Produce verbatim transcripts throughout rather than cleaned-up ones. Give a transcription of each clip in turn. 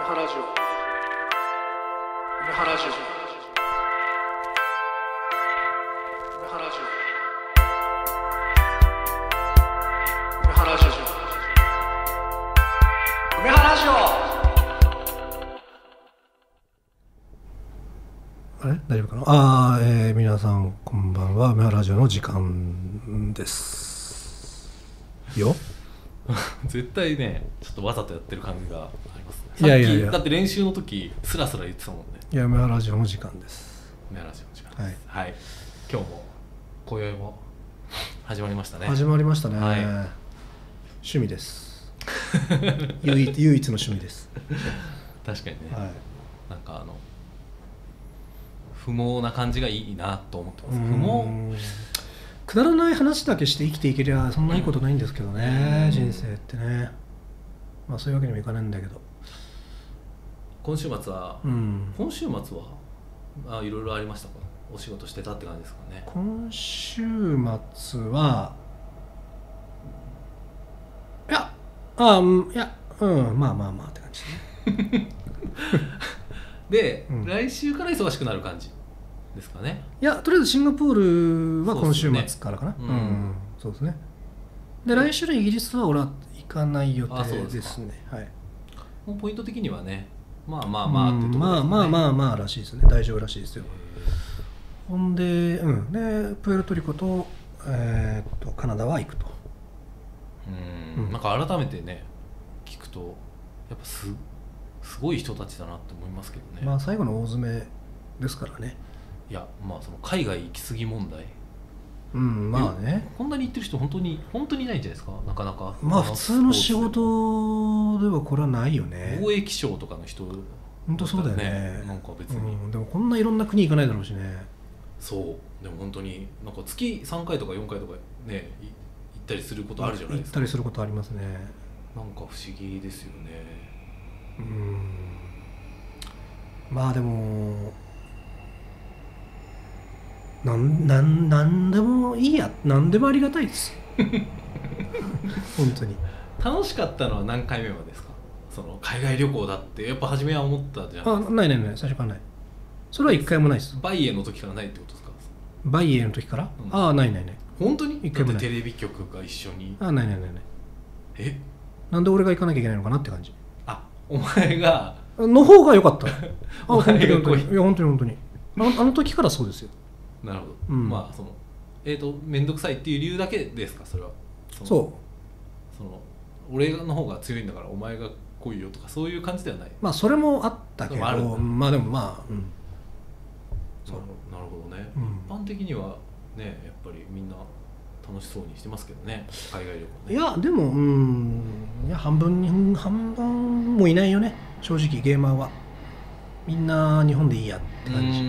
ハラジオ梅ハラジオ梅ハラジオ梅ハラジオ梅ハラジオ。あれ大丈夫かな。ああ、えー、皆さんこんばんは。梅ハラジオの時間ですよ。 絶対ね、ちょっとわざとやってる感じがありますね。さっきいやいやいや、 だって練習の時スラスラ言ってたもんね。 いや、梅ハラジオの時間です。 梅ハラジオの時間です。 はい、 はい、今日も今宵も始まりましたね。 始まりましたね、 はい、 趣味です唯一唯一の趣味です。 確かにね、 はい、 なんかあの不毛な感じがいいなと思ってます。不毛くだらない話だけして生きていけりゃそんないいことないんですけどね、うん、人生ってね。まあそういうわけにもいかないんだけど、 今週末は、うん、今週末はあいろいろありましたか。お仕事してたって感じですかね。 今週末はいやあいやうんまあまあまあって感じですねで、うん、来週から忙しくなる感じですかね。 いや、とりあえずシンガポールは今週末からかな。そうですね。うん、そうですね。で、来週のイギリスは俺は行かない予定ですね。はい。 もうポイント的にはね、まあまあまあってところですね。 まあまあまあまあらしいですね。大丈夫らしいですよ。ほんで、うん。で、プエルトリコと、えー、っとカナダは行くと。 うん。なんか改めてね、聞くとやっぱすすごい人たちだなって思いますけどね。 まあ最後の大詰めですからね。 いや、まあその海外行き過ぎ問題、 うん、まあね、 こんなに行ってる人本当に本当にいないんじゃないですか。なかなかまあ普通の仕事ではこれはないよね。 貿易商とかの人、 本当そうだよね。 なんか別に、 うん、でもこんないろんな国行かないだろうしね。 そうでも本当になんか月さんかいとかよんかいとかね行ったりすることあるじゃないですか。 行ったりすることありますね。 なんか不思議ですよね。 うん、まあでもなんなんなんでもいいや、なんでもありがたいです本当に。 楽しかったのは何回目までですか。その海外旅行だってやっぱ初めは思ったじゃないですか。 あ、ないないない、最初からない。それは一回もないです。 バイエの時からないってことですか。 バイエの時から、うん、ああ、ないないない。 本当に。 一回もない。 だってテレビ局が一緒に。 ああ、ないないないない。 え、 なんで俺が行かなきゃいけないのかなって感じ。 あ、お前がの方が良かったあ、 お前が来い。 いや本当に本当にあの、あの時からそうですよ。 なるほど、 うん、 まあそのえっ、ー、と面倒くさいっていう理由だけですか。それはそそうその俺の方が強いんだからお前が来いよとかそういう感じではない。 まあそれもあったけど、まあでもまあ、うん、 そうなるほどね、 うん、 一般的にはねやっぱりみんな楽しそうにしてますけどね、海外旅行ね。 いやでもうんいや半分に半分もいないよね正直。ゲーマーはみんな日本でいいやって感じ。 うん、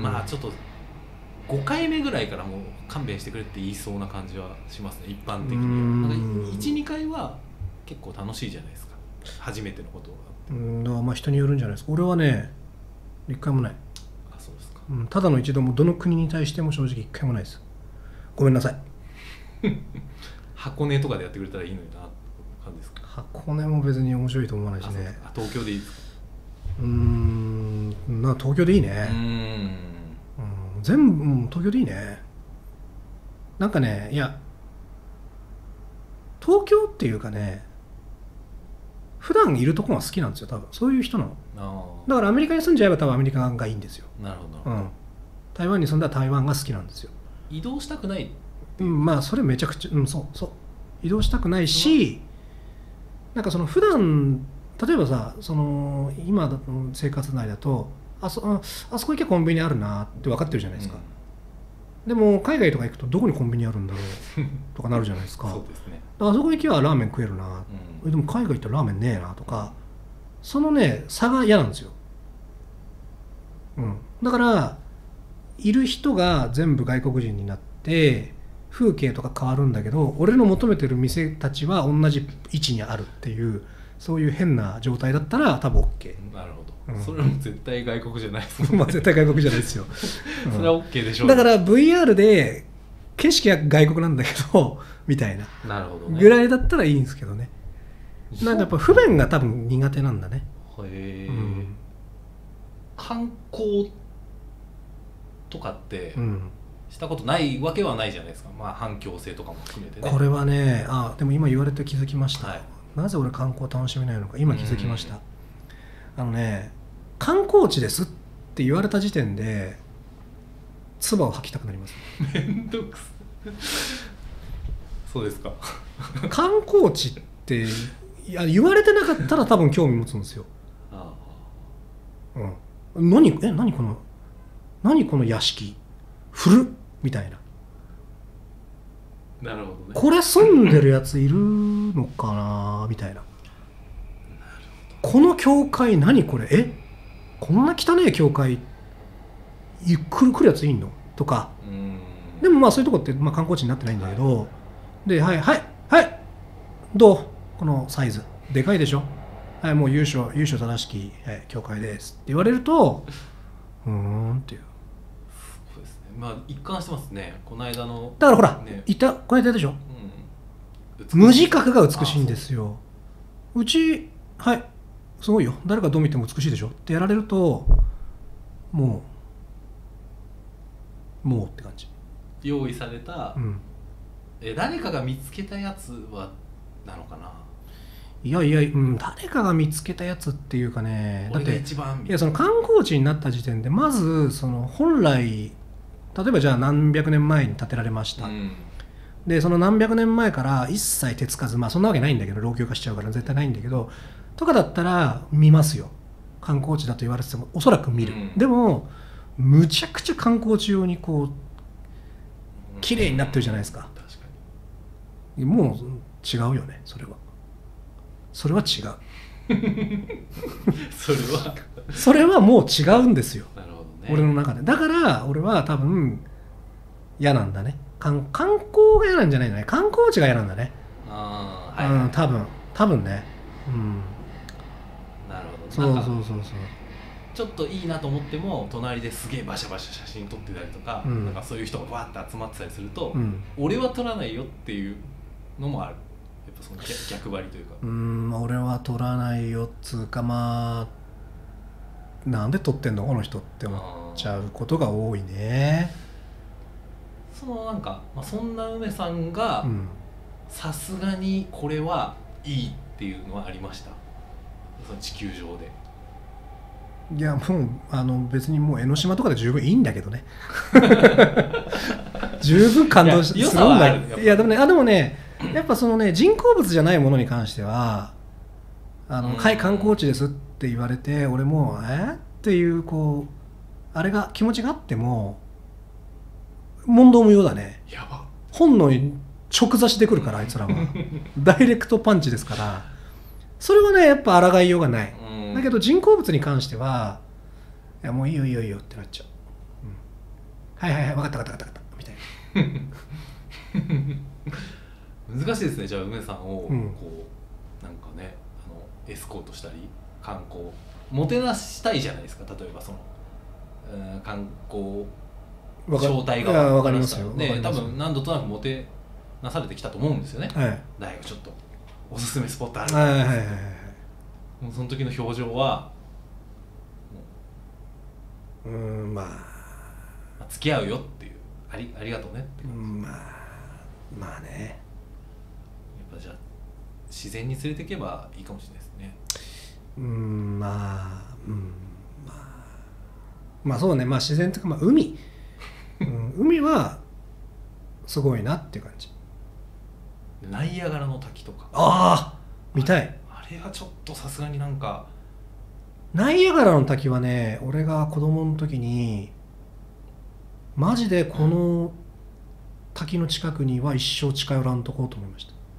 まあちょっとごかいめぐらいからもう勘弁してくれって言いそうな感じはしますね、一般的には。なんかいち、にかいは結構楽しいじゃないですか、初めてのことが。 うんだからまあ人によるんじゃないですか。俺はね一回もない。 あ、そうですか。 うん、ただの一度もどの国に対しても正直一回もないです。ごめんなさい箱根とかでやってくれたらいいのになって感じですか。 箱根も別に面白いと思わないしね。 あ、東京でいいですか。 うーんな東京でいいね。 うん、 うん、全部、うん、東京でいいね。なんかね、いや東京っていうかね、普段いるとこが好きなんですよ多分。そういう人なの。あ、だからアメリカに住んじゃえば多分アメリカがいいんですよ。 なるほど、うん、 台湾に住んだら台湾が好きなんですよ。 移動したくない。 うん、まあそれめちゃくちゃ、うん、そうそう移動したくないし、なんかその普段例えばさ、その今の生活内だとあ そ, あ, あそこ行けばコンビニあるなって分かってるじゃないですか、うん、でも海外とか行くとどこにコンビニあるんだろうとかなるじゃないですかそうですね。 あそこ行けばラーメン食えるな、うん、でも海外行ったらラーメンねえなとか、そのね差が嫌なんですよ、うん、だからいる人が全部外国人になって風景とか変わるんだけど、俺の求めてる店たちは同じ位置にあるっていう、そういう変な状態だったら多分 OK。 なるほど、 うん、 それはもう絶対外国じゃないですもんねまあ絶対外国じゃないですよ、 うん、それは OK でしょう。 だから ブイアール で景色は外国なんだけどみたいな、 なるほどね、 ぐらいだったらいいんですけどね。なんかやっぱ不便が多分苦手なんだね。 へ観光とかってうんしたことないわけはないじゃないですか、まあ反共生とかも含めてね。 これはね、あでも今言われて気づきました、 はい、 なぜ俺観光楽しめないのか今気づきました。あのね、観光地ですって言われた時点で唾を吐きたくなります。 めんどくさそうですか観光地っていや言われてなかったら多分興味持つんですよ。 あうん、何え何この何この屋敷古っみたいな、 なるほどね。 これ住んでるやついるのかなみたいな、この教会何これえこんな汚い教会ゆっくり来るやついんのとか。 うんでもまあそういうとこって、まあ、観光地になってないんだけど、はい、ではいはいはいどうこのサイズでかいでしょ、はいもう優勝優勝正しき、はい、教会ですって言われるとうーんっていう。 そうですね、まあ一貫してますね。この間のだからほら、 ね、 いたこの間でしょ、 うん、 無自覚が美しいんですよ。うちはいすごいよ誰がどう見ても美しいでしょってやられるともうもうって感じ。 用意された、 うん、 え誰かが見つけたやつはなのかな。 いやいや、うん、誰かが見つけたやつっていうかね、だって一番いやその観光地になった時点でまずその本来例えばじゃあ何百年前に建てられました、うん、でその何百年前から一切手つかず、まあそんなわけないんだけど老朽化しちゃうから絶対ないんだけどとかだったら見ますよ。観光地だと言われててもおそらく見る、うん、でもむちゃくちゃ観光地用にこう綺麗になってるじゃないですか。 確かにもう違うよね。それはそれは違うそれはそれはもう違うんですよ。 なるほどね。 俺の中でだから俺は多分嫌なんだね。観観光が嫌なんじゃないんだね。観光地が嫌なんだね。 ああ、はい、はい、 うん、多分多分ね。うん。 なるほど。 そうそうそうそう。 ちょっといいなと思っても隣ですげえバシャバシャ写真撮ってたりとか、うん、なんかそういう人がバーって集まってたりすると、うん、俺は撮らないよっていうのもある。やっぱその 逆, 逆張りというか。 うーん、俺は撮らないよっつうか、まあなんで撮ってんのこの人って思っちゃうことが多いね。 そのなんか、まあ、そんな梅さんがさすがにこれはいいっていうのはありました？その地球上で。 いやもうあの別にもう江ノ島とかで十分いいんだけどね十分感動するんだけど。いやでもね、あでもねやっぱそのね人工物じゃないものに関してはあのはい観光地ですって言われて俺もえっていうこうあれが気持ちがあっても問答無用だね。 やば本能に直刺しでくるからあいつらはダイレクトパンチですから、それはねやっぱ抗いようがない。だけど人工物に関してはいやもういいよいいよいいよってなっちゃう、うん、はいはいはい分かった分かった分かったみたいな難しいですね。じゃあ梅さんをこう、うん、なんかねあのエスコートしたり観光もてなしたいじゃないですか。例えばその、うん、観光招待が分かりますよね。多分何度となくもてなされてきたと思うんですよね。 はい、 だいぶちょっとおすすめスポットある。 はいはいはいはい。 もうその時の表情はうーんまあ、まあ、付き合うよっていうあり、ありがとうねっていう。 まあまあねやっぱじゃあ自然に連れていけばいいかもしれないですね。 うーんまあうんまあまあそうね、まあ自然というかまあ海、うん、海はすごいなっていう感じ。 ナイアガラの滝とかああ見たい。 あれはちょっとさすがになんかナイアガラの滝はね俺が子供の時にマジでこの滝の近くには一生近寄らんとこうと思いま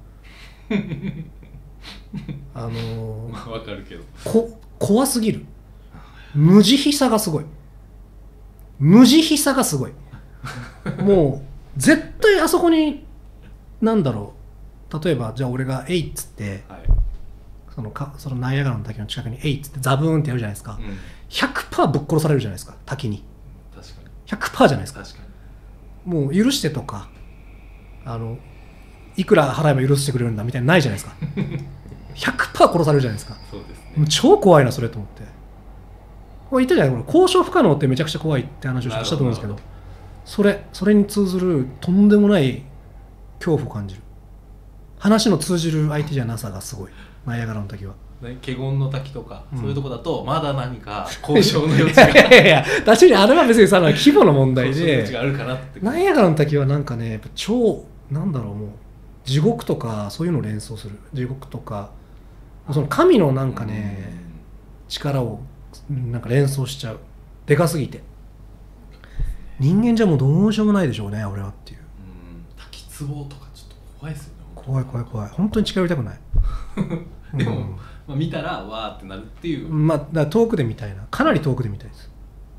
したあのー、 まあわかるけどこ怖すぎる。無慈悲さがすごい。無慈悲さがすごいもう絶対あそこになんだろう、例えばじゃあ俺が「えい」っつって、はい、そのかそのナイアガラの滝の近くに「えい」っつってザブーンってやるじゃないですか、うん、ひゃくパーセント ぶっ殺されるじゃないですか滝に。 確かにひゃくパーセント じゃないですか。 確かにもう許してとかあのいくら払えば許してくれるんだみたいなのないじゃないですかひゃくパーセント 殺されるじゃないですか。 そうですね。 もう超怖いなそれと思って。 これ言ったじゃない、交渉不可能ってめちゃくちゃ怖いって話をしたと思うんですけど、それそれに通ずるとんでもない恐怖を感じる。話の通じる相手じゃなさがすごい、ナイアガラの滝は。 ね、華厳の滝とか、 うん、 そういうとこだとまだ何か交渉の余地がいやいや確かにあれは別にさ規模の問題で、ナイアガラの滝はなんかねやっぱ超なんだろう、もう地獄とかそういうのを連想する。地獄とかその神のなんかね、うん、力をなんか連想しちゃう。でかすぎて人間じゃもうどうしようもないでしょうね俺はっていう。 うん、滝壺とかちょっと怖いですよね。 怖い怖い怖い、本当に近寄りたくないでも、 うんまあ、見たらわーってなるっていう。 まあだから遠くで見たいな、かなり遠くで見たいです。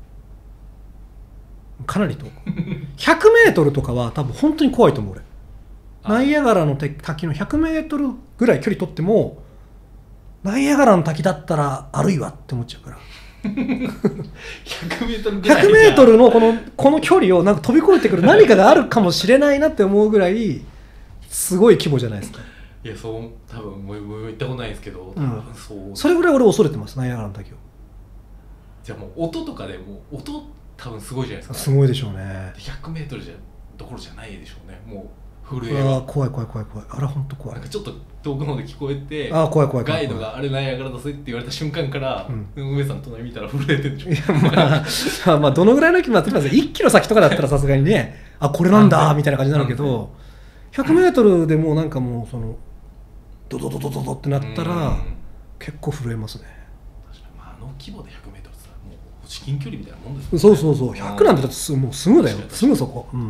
かなり遠くひゃくメートルとかは多分本当に怖いと思う俺。ナイアガラの滝のひゃくメートルぐらい距離取ってもナイアガラの滝だったら歩いわって思っちゃうからひゃくメートルぐらいひゃくメートルのこのこの距離をなんか飛び越えてくる何かがあるかもしれないなって思うぐらいすごい規模じゃないですか。 いやそう多分もうもう行ったことないですけど、多分そう、うん、 それぐらい俺恐れてますナイアガラの滝を。 じゃあもう音とかでもう音多分すごいじゃないですか。 すごいでしょうね。 ひゃくメートルじゃどころじゃないでしょうね。もう震えが。 あ怖い怖い怖い怖い。あれ本当怖い。 なんかちょっと遠くの方で聞こえて、 あ怖い怖い怖い。 ガイドがあれナイアガラだぜって言われた瞬間から、うん、梅さんの隣見たら震えてるんでしょ。いやまあまあどのぐらいの規模だったらいっキロ先とかだったらさすがにねあこれなんだみたいな感じになるけど、ひゃくメートルでもうなんかもうそのドドドドドドってなったら結構震えますね。 確かに、まあ、あの規模でひゃくメートルってもう至近距離みたいなもんですね。 そうそうそうひゃくなんてだってすもうすぐだよ、すぐそこ。うん、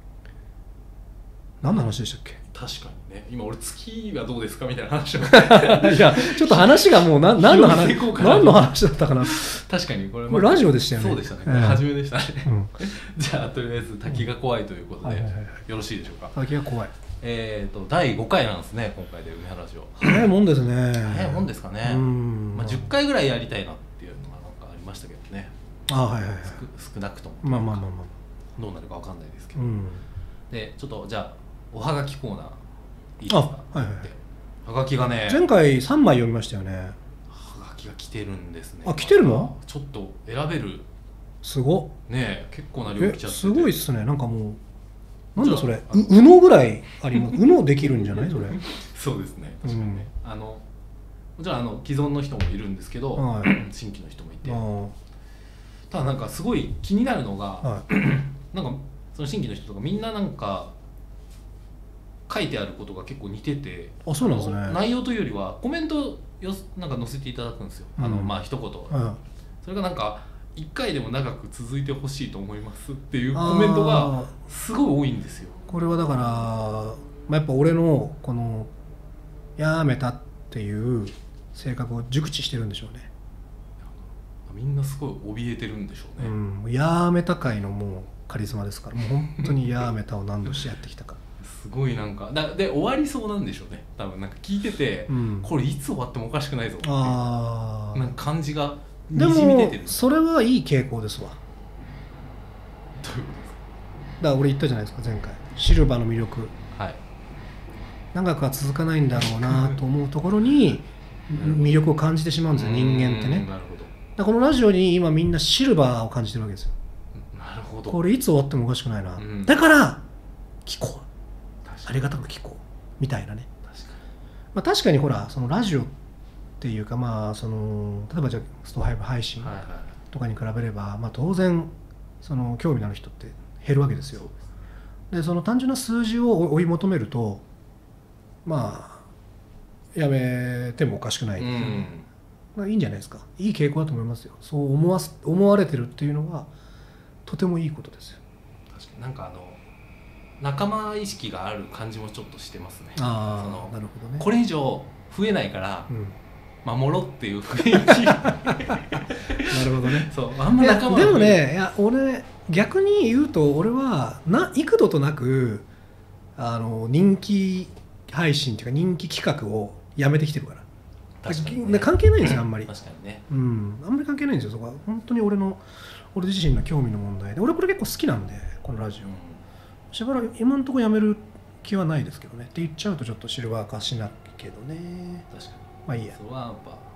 何の話でしたっけ。 確かにね、今俺月はどうですかみたいな話をいやちょっと話がもう何の話何の話だったかな。 確かにこれ、 これラジオでしたよね。 そうでしたね、えー、初めでしたね、うん、じゃあとりあえず滝が怖いということで、うん、よろしいでしょうか。 滝が怖い。 えーとだいごかいなんですね今回で梅原ラジオ。 早いもんですね。 早いもんですかね。まあ、じゅっかいぐらいやりたいなっていうのがなんかありましたけどね。 あはいはいはい、 少なくともまあまあまあまあどうなるかわかんないですけど、 うん、 でちょっとじゃあおはがきコーナーいいですか。 あ、はいはい、 はがきがね前回さんまい読みましたよね。 はがきが来てるんですね。 あ来てるの。 ちょっと選べる。 すごね結構な量来ちゃっててすごいっすね。なんかもうなんだそれ、うのぐらいあります。うのできるんじゃないそれ。 そうですね。確かにね。うん、あのもちろんあの既存の人もいるんですけど、はい、新規の人もいて。ただなんかすごい気になるのが、はい、なんかその新規の人とかみんななんか書いてあることが結構似てて、 あそうなんですね。 内容というよりはコメントよなんか載せていただくんですよ。うん、あのまあ一言、うん、それがなんか。いっかいでも長く続いてほしいと思いますっていうコメントがすごい多いんですよ。 これはだから、まあ、やっぱ俺のこのやめたっていう性格を熟知してるんでしょうね。 みんなすごい怯えてるんでしょうね。 うん、やめた界のもうカリスマですから、もう本当にやめたを何度してやってきたかすごいなんかだで終わりそうなんでしょうね。多分なんか聞いてて、うん、これいつ終わってもおかしくないぞっていうなんか感じがでもそれはいい傾向ですわ。 どういうことですか。 だから俺言ったじゃないですか前回、シルバーの魅力、 はい、 長くは続かないんだろうなと思うところに魅力を感じてしまうんですよ人間ってね。 なるほど。 だこのラジオに今みんなシルバーを感じてるわけですよ。 なるほど。 これいつ終わってもおかしくないな、うん、だから聞こう、ありがたく聞こうみたいなね。 確かに、 まあ、確かにほらそのラジオっていうか、まあその例えばじゃあストファイブ配信とかに比べれば、まあ、当然その興味のある人って減るわけですよ。でその単純な数字を追い求めるとまあやめてもおかしくない、うん、まあ、いいんじゃないですか。いい傾向だと思いますよ。そう思わす思われてるっていうのはとてもいいことですよ。 確かになんかあの仲間意識がある感じもちょっとしてますね。 ああなるほどね。 これ以上増えないから、うん守ろうっていう雰囲気なるほどね。 そうあんま仲間でもねいや俺逆に言うと俺はな幾度となくあの人気配信っていうか人気企画をやめてきてるから。 確かにね、 関係ないんですよあんまり。 確かにね、 うん、あんまり関係ないんですよそこは。本当に俺の俺自身の興味の問題で、俺これ結構好きなんでこのラジオ、うん、しばらく今のところやめる気はないですけどねって言っちゃうとちょっとシルバー化しなきゃけどね。 確かにまあいいや。 それはやっぱ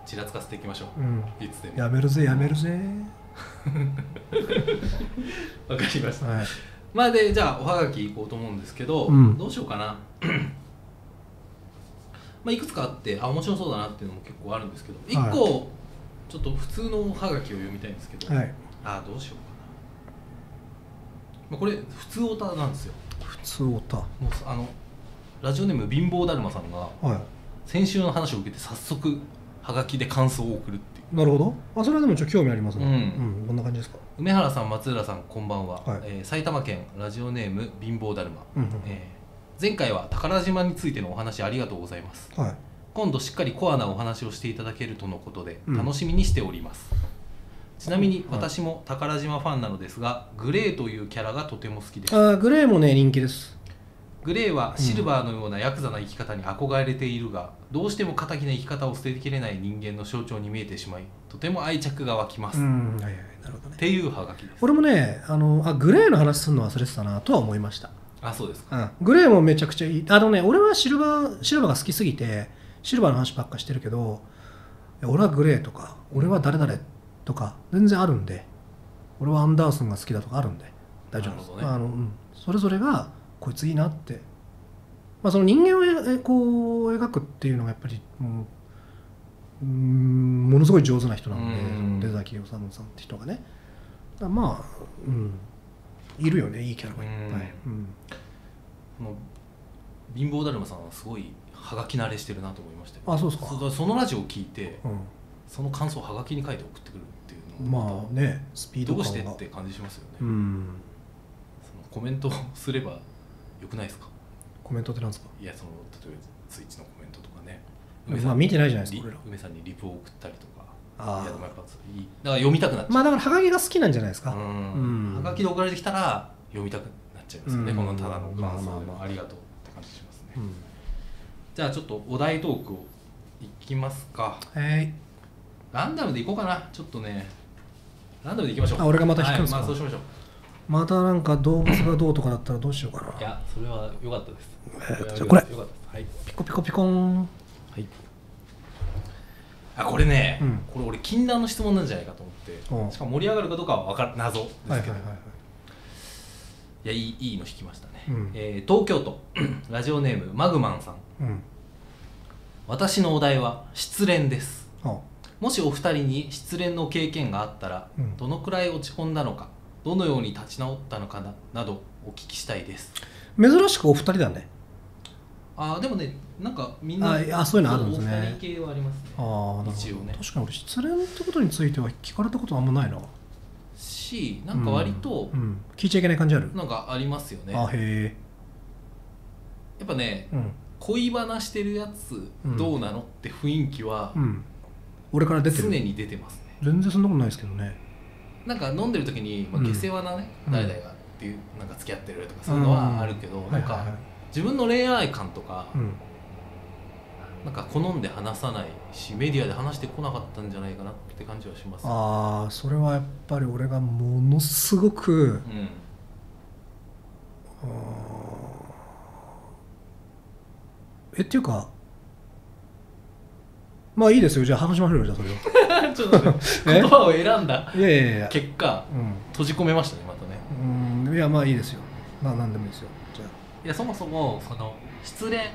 ちらつかせていきましょう、 うん、 いつでもやめるぜやめるぜわかりました、 はい、 まあでじゃあおはがきいこうと思うんですけど、 うん、 どうしようかなまあいくつかあってあ面白そうだなっていうのも結構あるんですけどいっこ、はい、ちょっと普通のおはがきを読みたいんですけど、はい、あどうしようかな、まあ、これ普通オタなんですよ。 普通オタもうあのラジオネーム貧乏だるまさんが、はい、先週の話を受けて早速はがきで感想を送るっていう。 なるほど。あそれはでもちょっと興味ありますね。うん、うん、こんな感じですか。 梅原さん松浦さんこんばんは、はい、えー、埼玉県ラジオネーム貧乏だるま、うんうん、えー、前回は宝島についてのお話ありがとうございます、はい、今度しっかりコアなお話をしていただけるとのことで楽しみにしております、うん、ちなみに私も宝島ファンなのですがグレーというキャラがとても好きです。 あグレーもね人気です。 グレーはシルバーのようなヤクザな生き方に憧れているが、うん、どうしても仇な生き方を捨てきれない人間の象徴に見えてしまいとても愛着が湧きます、うん、はいはい、なるほどね、っていうハガキです。 俺もねあのあグレーの話するの忘れてたなとは思いました。 あそうですか、 うん、グレーもめちゃくちゃいい。あのね俺はシルバーシルバーが好きすぎてシルバーの話ばっかしてるけど俺はグレーとか俺は誰々とか全然あるんで、俺はアンダーソンが好きだとかあるんで大丈夫です、ね、あの、うん、それぞれがこいついいなって、まあ、その人間をえこう描くっていうのがやっぱり、うん、ものすごい上手な人なので、その出崎治さんって人がね、だまあ、うん、いるよねいいキャラがいっぱい、うん、 この貧乏だるまさんはすごいはがき慣れしてるなと思いましたよ。 あそうですか。 そ, そのラジオを聞いて、うん、その感想をはがきに書いて送ってくるっていうのまあねスピード感がどうしてって感じしますよね、 うん、 そのコメントすればよくないですか。 コメントってなんですか。 いやその例えばツイッチのコメントとかね、 まあ見てないじゃないですか。 梅さんにリプを送ったりとか、 あいやでもやっぱいいだから読みたくなっちゃう。 まあだからハガキが好きなんじゃないですか。 うん、はがきで送られてきたら読みたくなっちゃいますよね、うん、このただの感想で、まあまあまあ、ありがとうって感じしますね、うん、じゃあちょっとお題トークをいきますか。 はいランダムでいこうかな。ちょっとねランダムでいきましょう。 あ俺がまた引くんですか、 はい、まあそうしましょう。 またなんか動物がどうとかだったらどうしようかな。 いやそれは良かったです。 えー、じゃあこれ良かったです、はい、 ピコピコピコン、はい、 あこれね、うん、これ俺禁断の質問なんじゃないかと思って、しかも盛り上がるかどうかは分かる謎ですけど、はいはいはいはい、いやいい、いいの引きましたね、うん、えー、東京都ラジオネームマグマンさん、うん、私のお題は失恋です。もしお二人に失恋の経験があったら、うん、どのくらい落ち込んだのかどのように立ち直ったのかななどお聞きしたいです。 珍しくお二人だね。 あでもねなんかみんなああそういうのあるんですね。 お二人系はありますね。あ一応ね。 確かに俺失恋ってことについては聞かれたことあんまないな。 しなんか割と、 うんうん、聞いちゃいけない感じある。 なんかありますよね。 あへえ。 やっぱね、うん、恋バナしてるやつどうなのって雰囲気は、うん、 俺から出てる。 常に出てますね。 全然そんなことないですけどね。 なんか飲んでる時に、まあ、下世話なね、うん、誰々がっていうなんか付き合ってるとかそういうのはあるけど、うん、なんか、はいはいはい、自分の恋愛観とか、うん、なんか好んで話さないしメディアで話してこなかったんじゃないかなって感じはします、ね、 ああそれはやっぱり俺がものすごく、うん、えっていうかまあいいですよ。じゃあ話しましょうよ。じゃあそれをちょっと言葉を選んだいやいやいや結果、うん、閉じ込めましたねまたね。 うんいやまあいいですよ。まあ何でもいいですよ。じゃあいやそもそもその失恋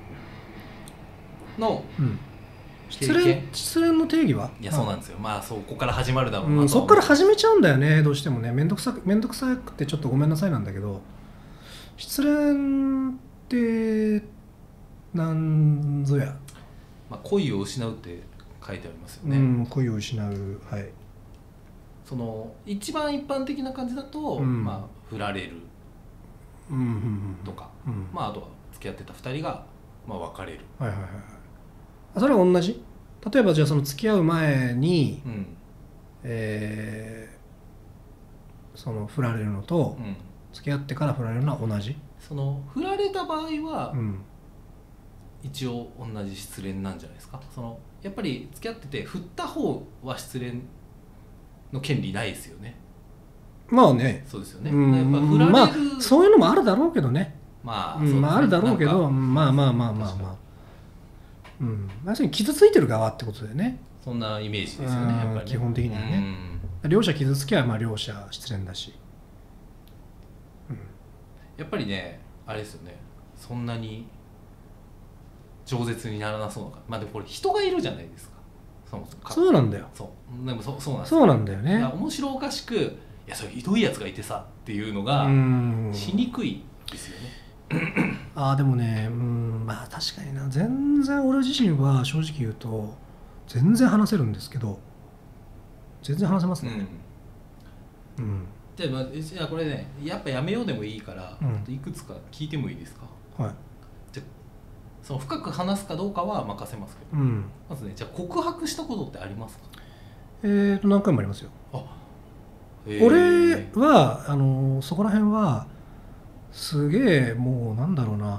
の、うん、 失恋失恋の定義はいやそうなんですよ。まあそこから始まるだろうなと、 うん、そこから始めちゃうんだよねどうしてもね。めんどくさめんどくさくてちょっとごめんなさいなんだけど失恋ってなんぞや。 まあ、恋を失うって書いてありますよね、 うん、恋を失う、はい、 その一番一般的な感じだと、うんまあ、振られるとか、うんうんうんまあ、あとは付き合ってたふたりが、まあ、別れる、はいはいはい、 それは同じ。例えばじゃあその付き合う前に、うんえー、その振られるのと、うん、付き合ってから振られるのは同じ。 その振られた場合は、うん一応同じ失恋なんじゃないですか。そのやっぱり付き合ってて振った方は失恋の権利ないですよね。 まあねそうですよね。やっぱ振られる、 まあそういうのもあるだろうけどね。 まあ、 うん、まああるだろうけどまあまあまあまあまあうん要するに傷ついてる側ってことだよね。 そんなイメージですよねやっぱりね基本的にはね、うん、両者傷つきはまあ両者失恋だし、 うん、やっぱりねあれですよねそんなに饒舌にならなそうなかまあでもこれ人がいるじゃないですかそもそもそうなんだよそうでも そ, そうなんですそうなんだよね面白おかしくいやそれひどいやつがいてさっていうのがしにくいですよねああでもねうんまあ確かにな全然俺自身は正直言うと全然話せるんですけど全然話せますねうん、うん、 じゃあ、まあ、じゃあこれねやっぱやめようでもいいから、うん、いくつか聞いてもいいですかはいじゃその深く話すかどうかは任せますけど、うん、まずねじゃあ告白したことってありますかえーと何回もありますよあ、えー、俺はあのそこら辺はすげえもうなんだろうな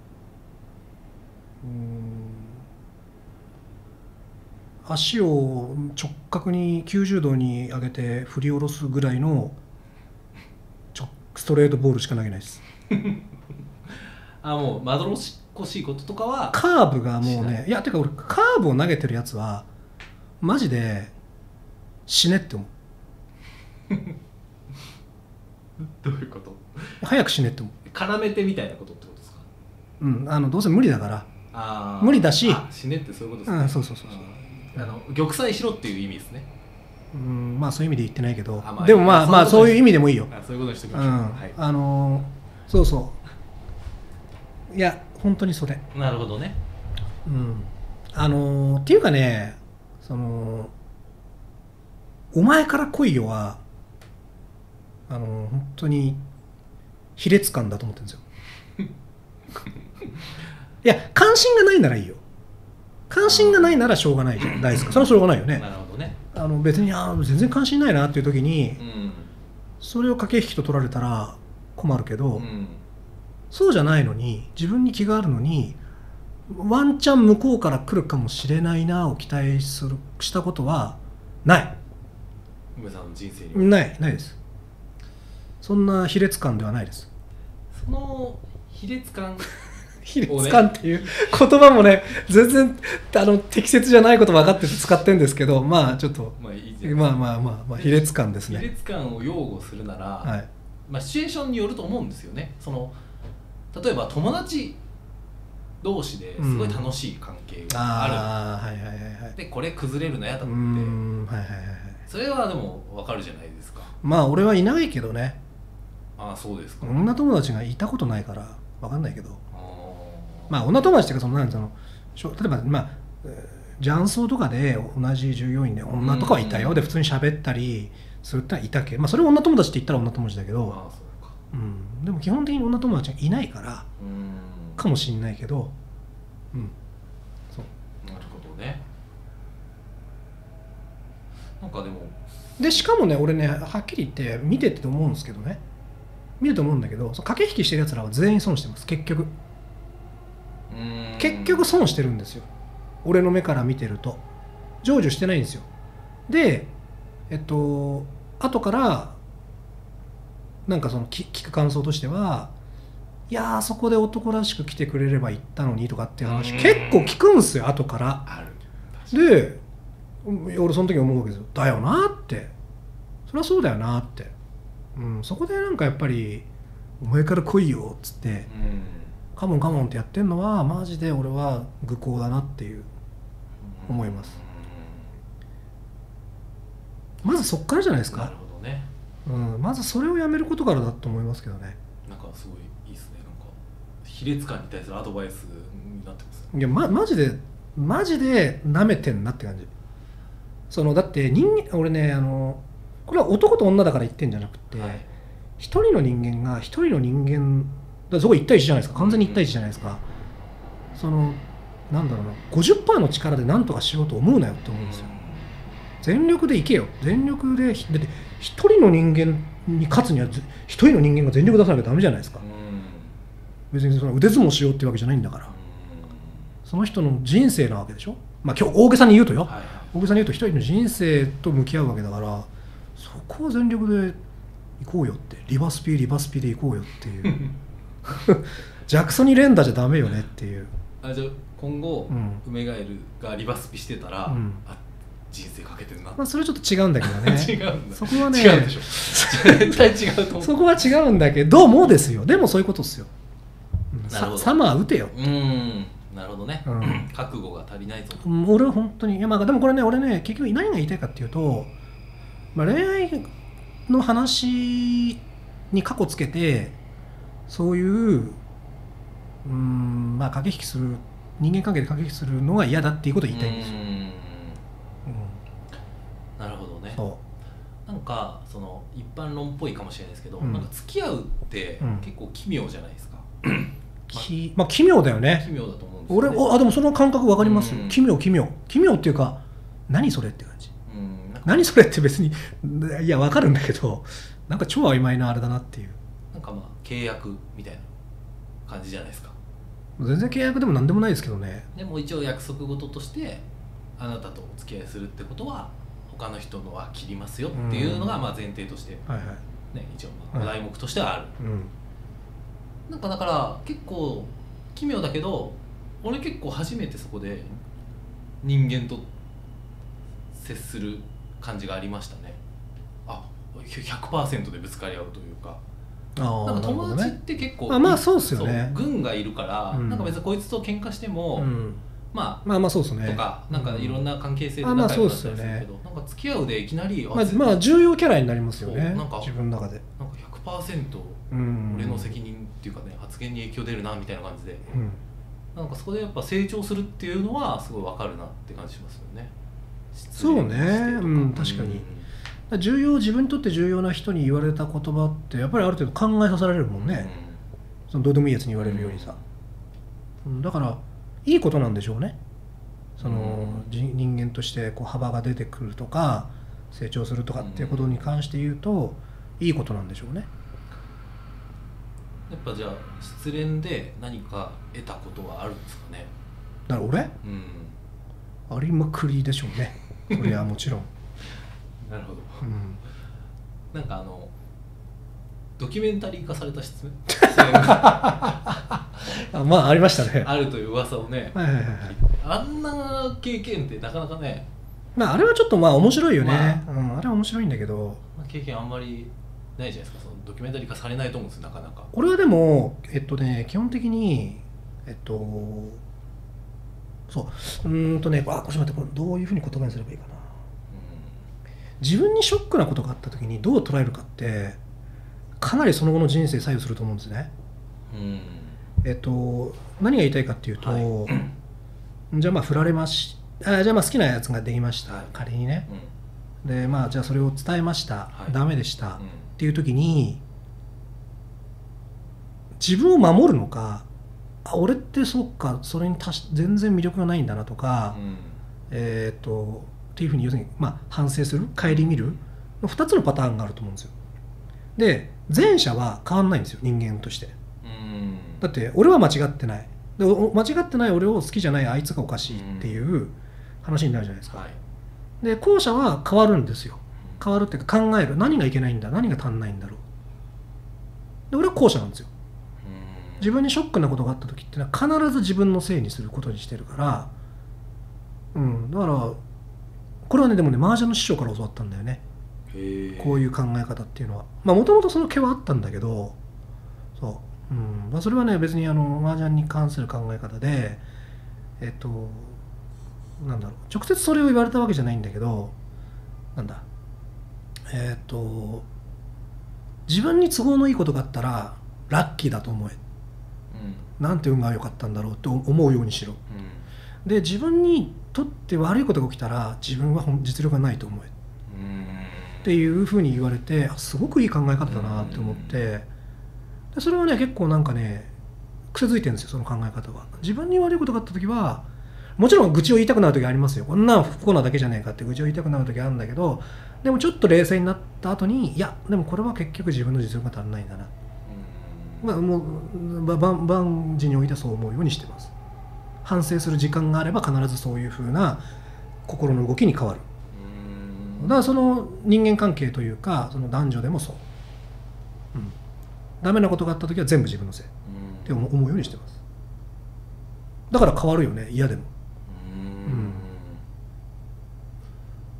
うーん足を直角にきゅうじゅうどに上げて振り下ろすぐらいのストレートボールしか投げないですあもうまどろっこしいこととかはカーブがもうねいやてか俺カーブを投げてるやつはマジで死ねって思うどういうこと？ 早く死ねって思う絡めてみたいなことってことですか？ うんあのどうせ無理だからあ無理だし死ねってそういうことですね、うん、そうそうそうそうあの玉砕しろっていう意味ですねうんまあそういう意味で言ってないけど、まあ、でもまあまあそういう意味でもいいよあそういうことにしておきましょう、 うんはい、あのー、そうそういや本当にそれなるほどねうんあのー、っていうかねそのお前から来いよはあのー、本当に卑劣感だと思ってるんですよいや関心がないならいいよ関心がないならしょうがないじゃないですかそれはしょうがないよねなるほどねあの別にあ全然関心ないなっていう時に、 うん、 それを駆け引きと取られたら困るけど、 うん、 そうじゃないのに自分に気があるのにワンチャン向こうから来るかもしれないなを期待するしたことはない梅さんの人生にないないですそんな卑劣感ではないですその卑劣感卑劣感っていう言葉もね全然あの適切じゃないこと分かってて使ってるんですけどまあちょっとまあいいまあまあまあまあ卑劣感ですね卑劣感を擁護するなら、 はいまあ、シチュエーションによると思うんですよねその例えば友達同士ですごい楽しい関係がある、うん、あはいはいはいはいでこれ崩れるのやだってうんはいはいはいそれはでも分かるじゃないですかまあ俺はいないけどねああそうですか女友達がいたことないから分かんないけどまあ女友達っていうかそのなんその例えばまあ雀荘とかで同じ従業員で女とかはいたよ、うん、で普通に喋ったりするってのはいたけど、まあ、それを女友達って言ったら女友達だけど、 ああそうか、 うん、でも基本的に女友達がいないからうんかもしれないけど、うん、 そうなるほどねなんかでもでしかもね俺ねはっきり言って見てて思うんですけどね見ると思うんだけどその駆け引きしてるやつらは全員損してます結局結局損してるんですよ俺の目から見てると成就してないんですよでえっと後からなんかその聞く感想としてはいやーそこで男らしく来てくれれば言ったのにとかっていう話結構聞くんですよ後からあるで俺その時思うわけですよだよなってそりゃそうだよなって、うん、そこでなんかやっぱりお前から来いよっつって、うんカモンカモンってやってんのはマジで俺は愚行だなっていう思いますまずそっからじゃないですかなるほどね、 うん、まずそれをやめることからだと思いますけどねなんかすごいいいですねなんか卑劣感に対するアドバイスになってます、ね、 いや、ま、マジでマジで舐めてんなって感じそのだって人間俺ねあのこれは男と女だから言ってんじゃなくて、はい、一人の人間が一人の人間だそこいち対いちじゃないですか完全にいち対いちじゃないですか、うん、そのなんだろうな ごじゅっパーセント の力で何とかしようと思うなよって思うんですよ、うん、全力でいけよ全力でだって一人の人間に勝つには一人の人間が全力出さなきゃダメじゃないですか、うん、別にその腕相撲しようっていうわけじゃないんだから、うん、その人の人生なわけでしょまあ今日大げさに言うとよ、はい、大げさに言うと一人の人生と向き合うわけだからそこは全力で行こうよってリバスピリバスピで行こうよっていうジャクソニー連打じゃダメよねっていうあじゃあ今後、うん、梅ガエルがリバスピしてたら、うん、あ人生かけてるな、 まあ、それはちょっと違うんだけどね違うんだ、 そこはね違うでしょ絶対違うと思うそこは違うんだけどもですよ。でもそういうことですよ、うん、 なるほどサマー打てよ。 うんなるほどね、 うん、 覚悟が足りないぞ。 俺は本当にいや、まあ、でもこれね俺ね結局何が言いたいかっていうと、まあ、恋愛の話に過去つけてそういううーんまあ駆け引きする人間関係で駆け引きするのが嫌だっていうことを言いたいんですよ。 うんうんなるほどね。 そなんかその一般論っぽいかもしれないですけど、 うんなんか付き合うってうん結構奇妙じゃないですか、 うきまあ奇妙だよね。 奇妙だと思うんですよね。 俺おあでもその感覚わかりますよ、 うん奇妙奇妙奇妙っていうか何それって感じ。 うんなんか何それって別にいやわかるんだけどなんか超曖昧なあれだなっていう。 なんかまあ契約みたいな感じじゃないですか。 全然契約でも何でもないですけどね。 でも一応約束事としてあなたとお付き合いするってことは他の人のは切りますよっていうのがまあ前提として、 はいはいね、一応まあお題目としてはある、 うんなんかだから結構奇妙だけど俺結構初めてそこで人間と接する感じがありましたね。あ ひゃくパーセント でぶつかり合うというか、 あなんか友達っなるほどね。 て結構あまあそうっすよねそう軍がいるから、 うんなんか別にこいつと喧嘩しても、 うんまあまあまあそうですね。 とかなんかいろんな関係性でうん仲良くなったりするあまあそうっすよねけど、なんか付き合うでいきなりまあ、まあ重要キャラになりますよね。 そうなんか自分の中で。 なんか ひゃくパーセントうん俺の責任っていうかね発言に影響出るなみたいな感じで、 うんなんかそこでやっぱ成長するっていうのはすごいわかるなって感じしますよね。 そうね失恋してとかうん確かに重要自分にとって重要な人に言われた言葉ってやっぱりある程度考えさせられるもんね、そのどうでもいいやつに言われるよりさ、うんだからいいことなんでしょうね。その、 うんじ人間としてこう幅が出てくるとか成長するとかっていうことに関して言うといいことなんでしょうね。 やっぱじゃあ失恋で何か得たことはあるんですかね。 だから俺うんありまくりでしょうね。それはもちろん、 なるほど。 うんなんかあのドキュメンタリー化された失恋あまあありましたね。 あるという噂をね、 はいはいはいはい。 あんな経験ってなかなかね、 まああれはちょっとまあ面白いよね、 まうん、あれは面白いんだけど、 経験あんまりないじゃないですか。そのドキュメンタリー化されないと思うんですよなかなか。 俺はでもえっとね基本的にえっとそううーんとねあこれちょっと待ってこれどういうふうに言葉にすればいいかな。自分にショックなことがあった時にどう捉えるかってかなりその後の人生左右すると思うんですね。 うん、うんえっと何が言いたいかっていうと、 はじゃあまあ振られましあじゃあまあ好きなやつができました、 はい仮にね。 うんでまあじゃあそれを伝えました、 はいダメでした、 うんっていう時に自分を守るのか、あ俺ってそっかそれに足し全然魅力がないんだなとか、 うんえーっとっていうふうに要するに、まあ、反省する顧みるのふたつのパターンがあると思うんですよ。で前者は変わんないんですよ人間として。 うんだって俺は間違ってないでお間違ってない俺を好きじゃないあいつがおかしいっていう話になるじゃないですか。 はいで後者は変わるんですよ。変わるっていうか考える何がいけないんだ何が足んないんだろう。で俺は後者なんですよ。 うん自分にショックなことがあった時ってのは必ず自分のせいにすることにしてるから、うん、だからこれはねでもね麻雀の師匠から教わったんだよね。 へこういう考え方っていうのはまあもともとその毛はあったんだけどそう、うんまあ、それはね別にあの麻雀に関する考え方でえっとなんだろう直接それを言われたわけじゃないんだけどなんだえっと自分に都合のいいことがあったらラッキーだと思えうんなんて運が良かったんだろうって思うようにしろ。 うんで自分にとって悪いことが起きたら自分はほん実力がないと思えうんっていうふうに言われてあすごくいい考え方だなって思ってでそれはね結構なんかね癖づいてるんですよその考え方は。自分に悪いことがあった時はもちろん愚痴を言いたくなる時ありますよ。こんな不幸なだけじゃねえかって愚痴を言いたくなる時あるんだけどでもちょっと冷静になった後にいやでもこれは結局自分の実力が足りないんだな、まあ、もうば万万事においてそう思うようにしてます。反省する時間があれば必ずそういうふうな心の動きに変わる。だからその人間関係というかその男女でもそう、うん、ダメなことがあった時は全部自分のせいって思うようにしてます。だから変わるよね嫌でも。 うんうん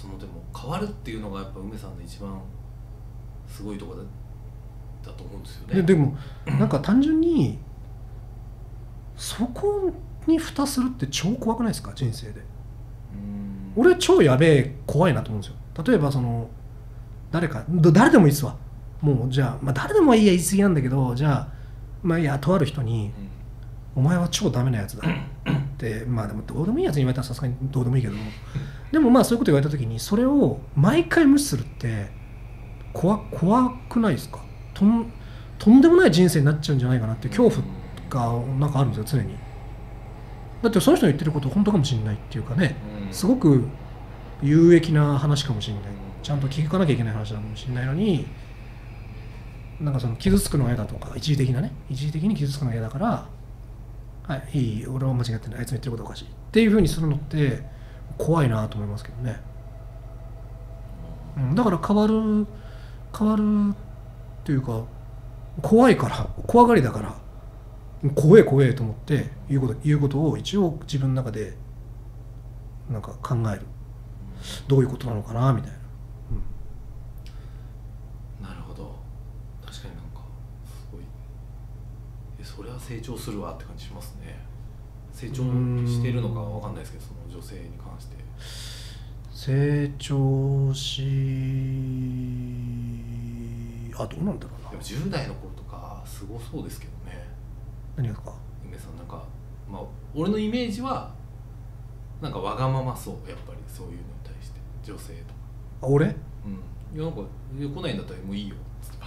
そのでも変わるっていうのがやっぱ梅さんの一番すごいところ だ, だと思うんですよね。 で, でもなんか単純にそこに蓋するって超怖くないですか、人生で。うん俺超やべえ怖いなと思うんですよ。例えばその誰か誰でもいいですわ。もうじゃあ、まあ、誰でもいいや言い過ぎなんだけど、じゃあまあいやとある人に、うん、お前は超ダメなやつだってまあでもどうでもいいやつに言われたらさすがにどうでもいいけどもでもまあそういうこと言われた時にそれを毎回無視するって怖怖くないですか。とんとんでもない人生になっちゃうんじゃないかなっていう恐怖がなんかあるんですよ、常に。だってその人の言ってること本当かもしれないっていうかね、すごく有益な話かもしれない、ちゃんと聞かなきゃいけない話なのかもしれないのに、なんかその傷つくのが嫌だとか、一時的なね一時的に傷つくのが嫌だから、はいいい俺は間違ってない、あいつの言ってることおかしいっていうふうにするのって怖いなと思いますけどね、うん、だから変わる変わるっていうか怖いから怖がりだから怖え怖えと思って言うこと言うことを一応自分の中でなんか考える、どういうことなのかなみたいな、 うん、なるほど。確かになんかすごいえそれは成長するわって感じしますね。成長しているのかわかんないですけど、その女性に関して成長しあどうなんだろうな。 でもじゅう代の頃とかすごそうですけどね。 何がですか梅さん。なんかまあ俺のイメージはなんかわがままそう、やっぱりそういうのに対して女性とか。 あ俺？うん。 いやなんかいや来ないんだったらもういいよつって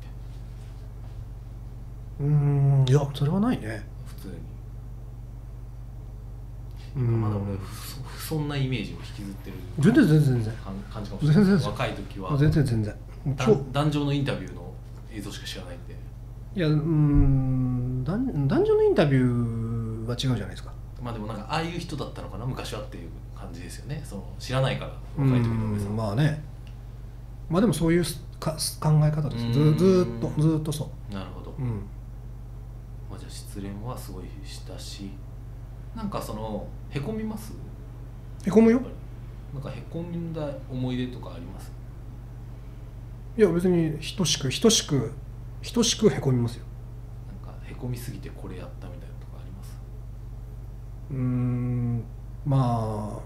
うーんいやそれはないね普通に。うんまだ俺不不遜なイメージを引きずってる全然全然全然感じかもしれない。 全然若い時は全然全然壇上のインタビューの映像しか知らないんで。 いやうーん壇上のインタビューは違うじゃないですか。 まあでもなんかああいう人だったのかな昔はっていう感じですよね。その知らないから若い時の梅さん。 まあね。まあでもそういうか考え方です。ずずっとずっとそう。 なるほど。うん。まあじゃあ失恋はすごいしたし、なんかそのへこみます？ へこむよ。 なんかへこんだ思い出とかあります？ いや別に等しく等しく等しくへこみますよ。 なんかへこみすぎてこれやったみたいなとかあります？ うーんまあ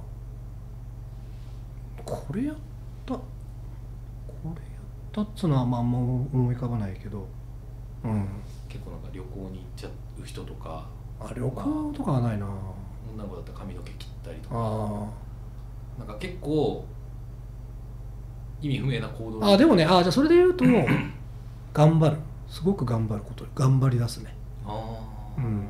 これやったこれやったっつうのはまああんま思い浮かばないけど、 うん、結構なんか旅行に行っちゃう人とか。 あ旅行とかはないな。 女の子だったら髪の毛切ったりとか。 あなんか結構意味不明な行動。 あでもねあじゃあそれで言うと頑張るすごく頑張ること頑張り出すね。ああうん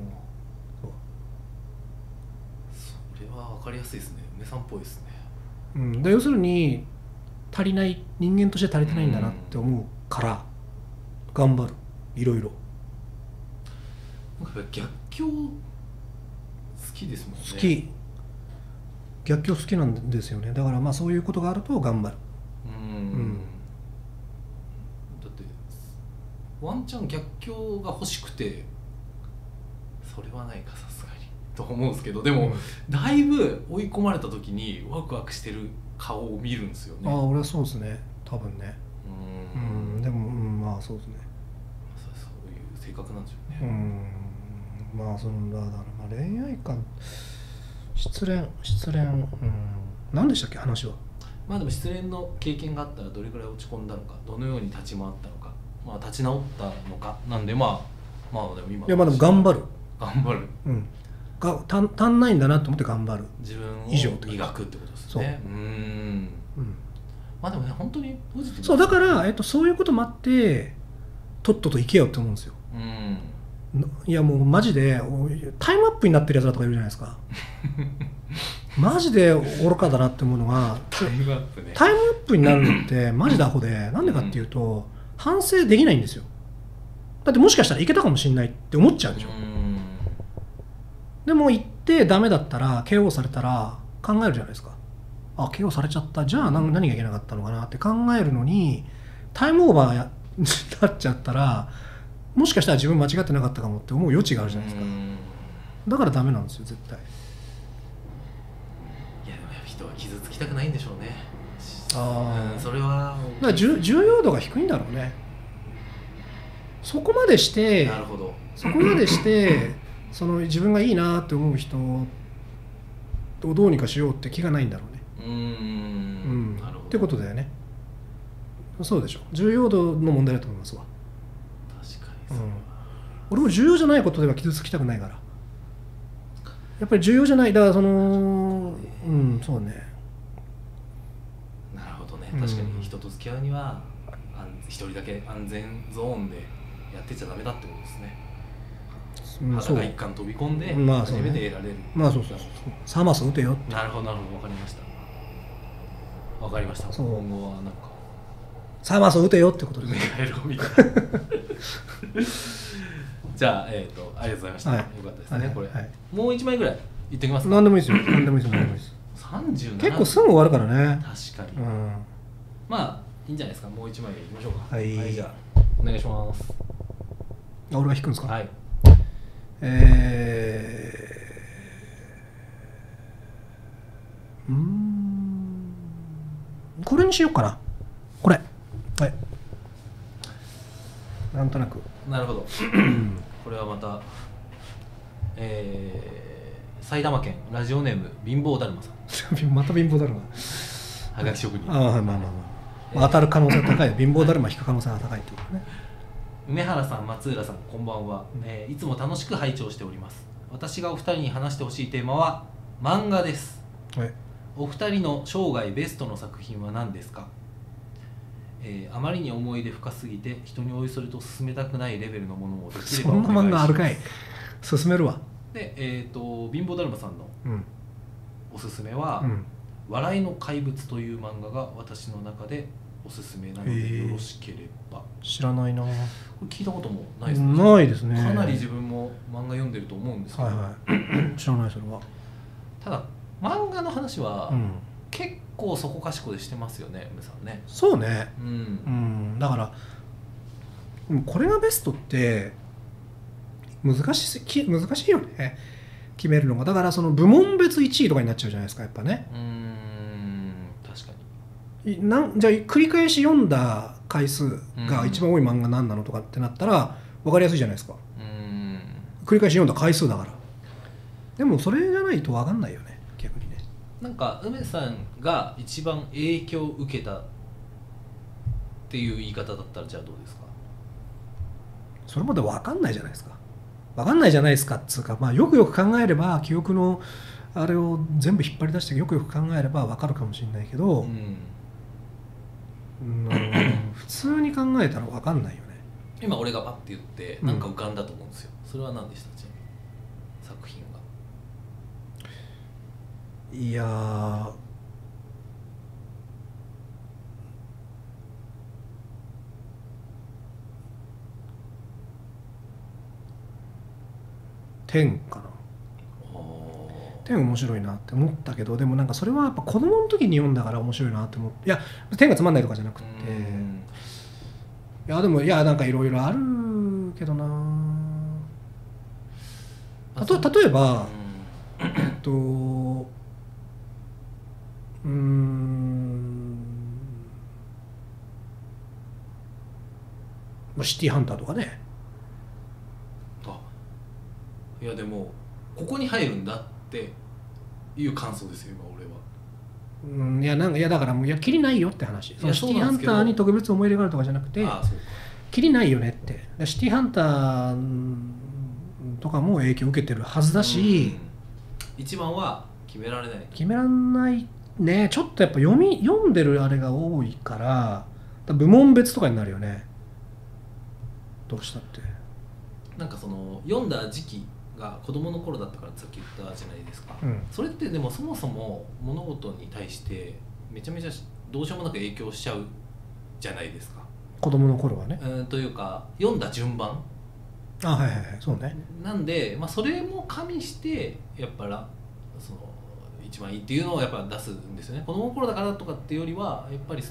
それは分かりやすいですね。梅さんっぽいですね。 うん、で要するに足りない人間として足りてないんだなって思うから頑張るいろいろ。 なんか逆境好きですもんね。 好き逆境好きなんですよね。だからまあそういうことがあると頑張る。うん、うん、 だってワンチャン逆境が欲しくてそれはないかさすがにと思うんですけど、でも、うん、だいぶ追い込まれた時にワクワクしてる顔を見るんですよね。 ああ俺はそうですね多分ね。うん、うん、でも、うん、まあそうですね。 そういう性格なんでしょうね。 うんまあそのだからまあ恋愛観失恋失恋うん何でしたっけ話は。 まあでも失恋の経験があったらどれくらい落ち込んだのか、どのように立ち回ったのか、まあ立ち直ったのかなんで、まあまあでも今いやまあでも頑張る頑張るうんが足足んないんだなと思って頑張る自分を磨くってことですね。そううんうんまあでもね本当にポジティブそうだから、えっと、そういうこともあってとっとと行けよって思うんですよ。うんいやもうマジでタイムアップになってるやつだとかいるじゃないですかマジで愚かだなって思うのがタイムアップね。 タイムアップになるのってマジでアホでなんでかっていうと反省できないんですよ。だってもしかしたらいけたかもしれないって思っちゃうでしょ。うんでも行ってダメだったら ケーオー されたら考えるじゃないですか。あ ケーオー されちゃったじゃあ何がいけなかったのかなって考えるのにタイムオーバーやになっちゃったらもしかしたら自分間違ってなかったかもって思う余地があるじゃないですか。だからダメなんですよ絶対。 いやでも人は傷つきたくないんでしょうね。 あ、 うん、それはだから重要度が低いんだろうね。そこまでしてなるほどそこまでしてその自分がいいなって思う人をどうにかしようって気がないんだろうね。 うーん、なるほどってことだよね。そうでしょ。重要度の問題だと思いますわ。 確かにそう、うん、 俺も重要じゃないことでは傷つきたくないから。やっぱり重要じゃない、だからそのうんそうね。 なるほどね。確かに人と付き合うには一人だけ安全ゾーンでやってちゃダメだってことですね。裸一貫飛び込んで初めて得られる。 まあそうそうそう。サマス打てよって。 なるほどなるほど、分かりました。分かりました。今後はなんかサマス打てよってことで。 メガエロみたいな。じゃあえっ、ー、とありがとうございました。はい、よかったですね、はい、これ、はい。もう一枚ぐらい言ってきますか。 何でもいいですよ。何でもいいですよ。何でもいいです。 三十七。 結構すぐ終わるからね。 確かに。うん、まあいいんじゃないですか。もう一枚いきましょうか。 はい。 はい、じゃあお願いします。 あ、俺が弾くんですか。 はい。 えー、うーんこれにしようかな。これはいなんとなく。 なるほど。これはまた、えー、埼玉県ラジオネーム貧乏だるまさん。 また貧乏だるま。 はがき職人。 ああ、まあまあまあ、まあ、当たる可能性が高い。貧乏だるま引く可能性が高いってことね。 梅原さん、松浦さん、こんばんは、えー、いつも楽しく拝聴しております。私がお二人に話してほしいテーマは漫画です。お二人の生涯ベストの作品は何ですか。えー、あまりに思い出深すぎて人においそれと勧めたくないレベルのものをできればお願いします。 そんな漫画あるかい。勧めるわ。 で、えーと、貧乏だるまさんのおすすめは、うん、笑いの怪物という漫画が私の中でおすすめなのでよろしければ。 知らないな。これ聞いたこともないですね。 ないですね。 かなり自分も漫画読んでると思うんですけど、はいはい、 知らないそれは。ただ漫画の話は、うん、結構そこかしこでしてますよね、梅さんね。 そうね、うん、うん、だからこれがベストって難しい難しいよね、決めるのが。だからその部門別いちいとかになっちゃうじゃないですか、やっぱね。 うーん、確かになんじゃあ繰り返し読んだ回数が一番多い漫画何なのとかってなったら分かりやすいじゃないですか。うーん、繰り返し読んだ回数だから。でもそれじゃないと分かんないよね、逆にね。 なんか梅さんが一番影響を受けたっていう言い方だったらじゃあどうですか。 それまで分かんないじゃないですか。分かんないじゃないですかっつうか、まあ、よくよく考えれば記憶のあれを全部引っ張り出してよくよく考えれば分かるかもしれないけど、うんうん、普通に考えたら分かんないよね。 今俺がパッて言ってなんか浮かんだと思うんですよ、うん、それは何でしたちなみに作品が。 いやー天かな。天面白いなって思ったけど、でもなんかそれはやっぱ子供の時に読んだから面白いなって思って。いや天がつまんないとかじゃなくて、いやでもいやなんかいろいろあるけどな。あと例えばえっとうーんシティーハンターとかね。 いやでもここに入るんだっていう感想ですよ今俺は。 うん、いやなんかいやだからもういやキリないよって話。そのシティハンターに特別思い入れがあるとかじゃなくて、ああそうか、キリないよねって。シティハンターとかも影響を受けてるはずだし、 うん、一番は決められない。 決められないね。ちょっとやっぱ読み読んでるあれが多いから部門別とかになるよね、どうしたって。 なんかその読んだ時期が子供の頃だったからさっき言ったじゃないですか、うん、それってでもそもそも物事に対してめちゃめちゃどうしようもなく影響しちゃうじゃないですか、 子供の頃はね。 うんというか読んだ順番。 あ、はいはいはい、そうね。 なんで、まあ、それも加味してやっぱらその一番いいっていうのをやっぱ出すんですよね。子供の頃だからとかっていうよりはやっぱり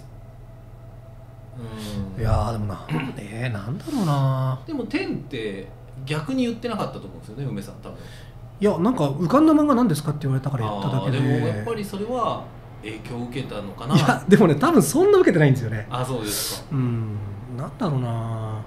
うん、いやーでもな、えー、なんだろうな。 でも天って逆に言ってなかったと思うんですよね、梅さん多分。 いやなんか浮かんだ漫画なんですかって言われたから言っただけで。 でもやっぱりそれは影響を受けたのかな。 いやでもね多分そんな受けてないんですよね。 あ、そうですか。 うん、なんだろうな、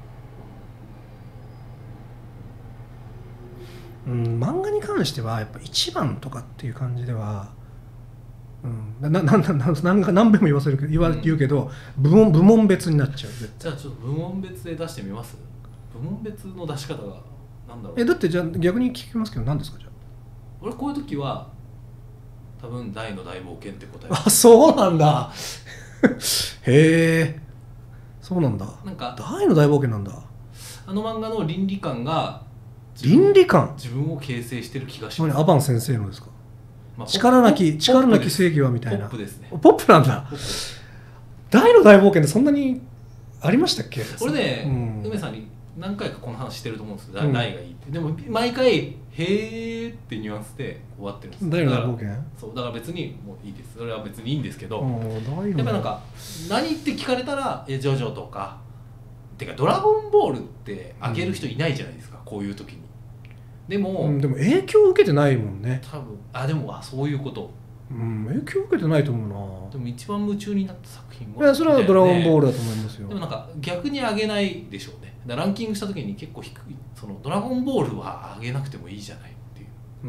うん、漫画に関してはやっぱ一番とかっていう感じでは、うん、なななな何何何べんも言わせるけど言わ、うん、言うけど部門部門別になっちゃう。 じゃあちょっと部門別で出してみます。部門別の出し方がなんだろう。 えだってじゃあ逆に聞きますけど何ですか。じゃあ俺こういう時は多分大の大冒険って答え。 あ、そうなんだへえ、そうなんだ。 なんか大の大冒険なんだ。 あの漫画の倫理観が倫理観自分を形成してる気がします。 何アバン先生のですか。 まあ、 力なき力なき正義はみたいな。 ポップですね。 ポップなんだ。大の大冒険ってそんなにありましたっけ。 俺ね、うん、梅さんに何回かこの話してると思うんですよ、うん、大がいいって。でも毎回「へーってニュアンスで終わってるんです。 大の大冒険。 そうだから別にもういいです。それは別にいいんですけど、やっぱなんか何って聞かれたら「えジョジョ」とかてか「ドラゴンボール」ってあげる人いないじゃないですか、うん、こういう時に。でも、 うん、でも影響を受けてないもんね多分。あでもあそういうこと、 うん、影響を受けてないと思うな。 でも一番夢中になった作品は、 いやそれは「ドラゴンボール」だと思いますよ。 でもなんか逆にあげないでしょうね。だからランキングした時に結構低い、その「ドラゴンボール」はあげなくてもいいじゃないっていう、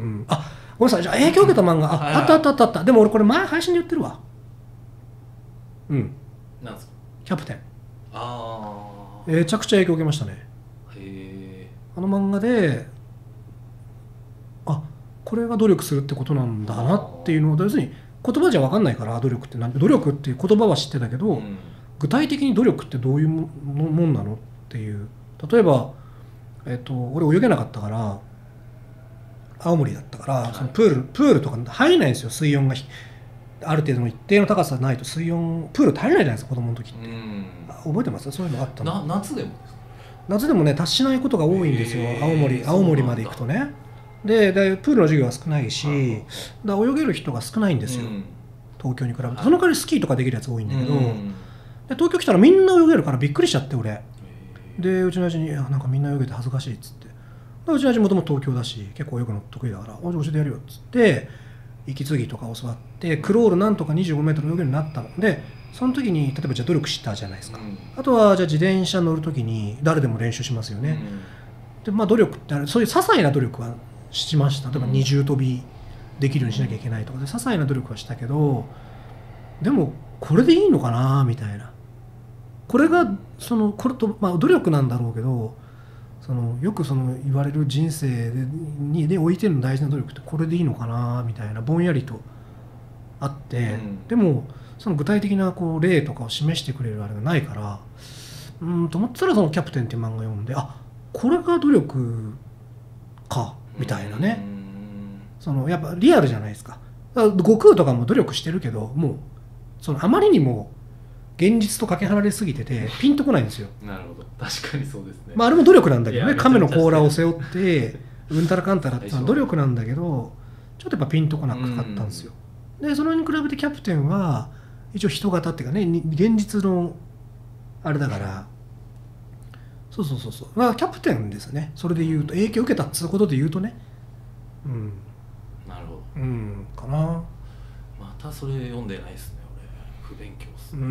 うん、あごめんなさい。じゃあ影響を受けた漫画、あ、あったあったあったあった。でも俺これ前配信で言ってるわ。うんなんですか。 キャプテン。 ああめちゃくちゃ影響を受けましたね。 へえ。 あの漫画であこれが努力するってことなんだなっていうのを、要するに言葉じゃ分かんないから、努力って何努力っていう言葉は知ってたけど、うん、具体的に努力ってどういうもんなのっていう。例えば、えっと、俺泳げなかったから青森だったから、はい、そのプールプールとか入れないんですよ。水温がある程度の一定の高さないと水温プール入れないじゃないですか、子供の時って。うん、覚えてます？そういうのがあったの。 な夏でもですか？ 夏でもね達しないことが多いんですよ。青森青森まで行くとね。で, でプールの授業は少ないし、だ泳げる人が少ないんですよ、うん、東京に比べて。その代わりスキーとかできるやつ多いんだけど、うん、で東京来たらみんな泳げるからびっくりしちゃって俺で、うちの親父に「いやなんかみんな泳げて恥ずかしい」っつって、うちの親父もともと東京だし結構泳ぐの得意だから「おじ教えてやるよ」っつって息継ぎとか教わってクロールなんとかにじゅうごメートル泳げるようになったので、その時に例えばじゃあ努力したじゃないですか、うん、あとはじゃあ自転車乗る時に誰でも練習しますよね、うん、でまあ努力ってある、そういう些細な努力はしました。例えば二重跳びできるようにしなきゃいけないとかで些細な努力はしたけど、でもこれでいいのかなみたいな。これがそのこれと、まあ、努力なんだろうけど、そのよくその言われる人生にで置いてるの大事な努力ってこれでいいのかなみたいなぼんやりとあって、うん、でもその具体的なこう例とかを示してくれるあれがないから、うんと思ってたらその「キャプテン」っていう漫画読んで、あこれが努力かみたいなね。そのやっぱリアルじゃないですか。悟空とかも努力してるけど、もうそのあまりにも現実とかけ離れすぎててピンとこないんですよ。 なるほど、確かにそうですね。 まああれも努力なんだけどね、亀の甲羅を背負ってうんたらかんたらってのは努力なんだけど、ちょっとやっぱピンとこなかったんですよ。でそれに比べてキャプテンは一応人型っていうかね、現実のあれだから、そうそうそうそう、まあキャプテンですね。それで言うと影響を受けたっつうことで言うとね、うん、 なるほど、 うんかな。 またそれ読んでないですね俺、不勉強っすね。 うん、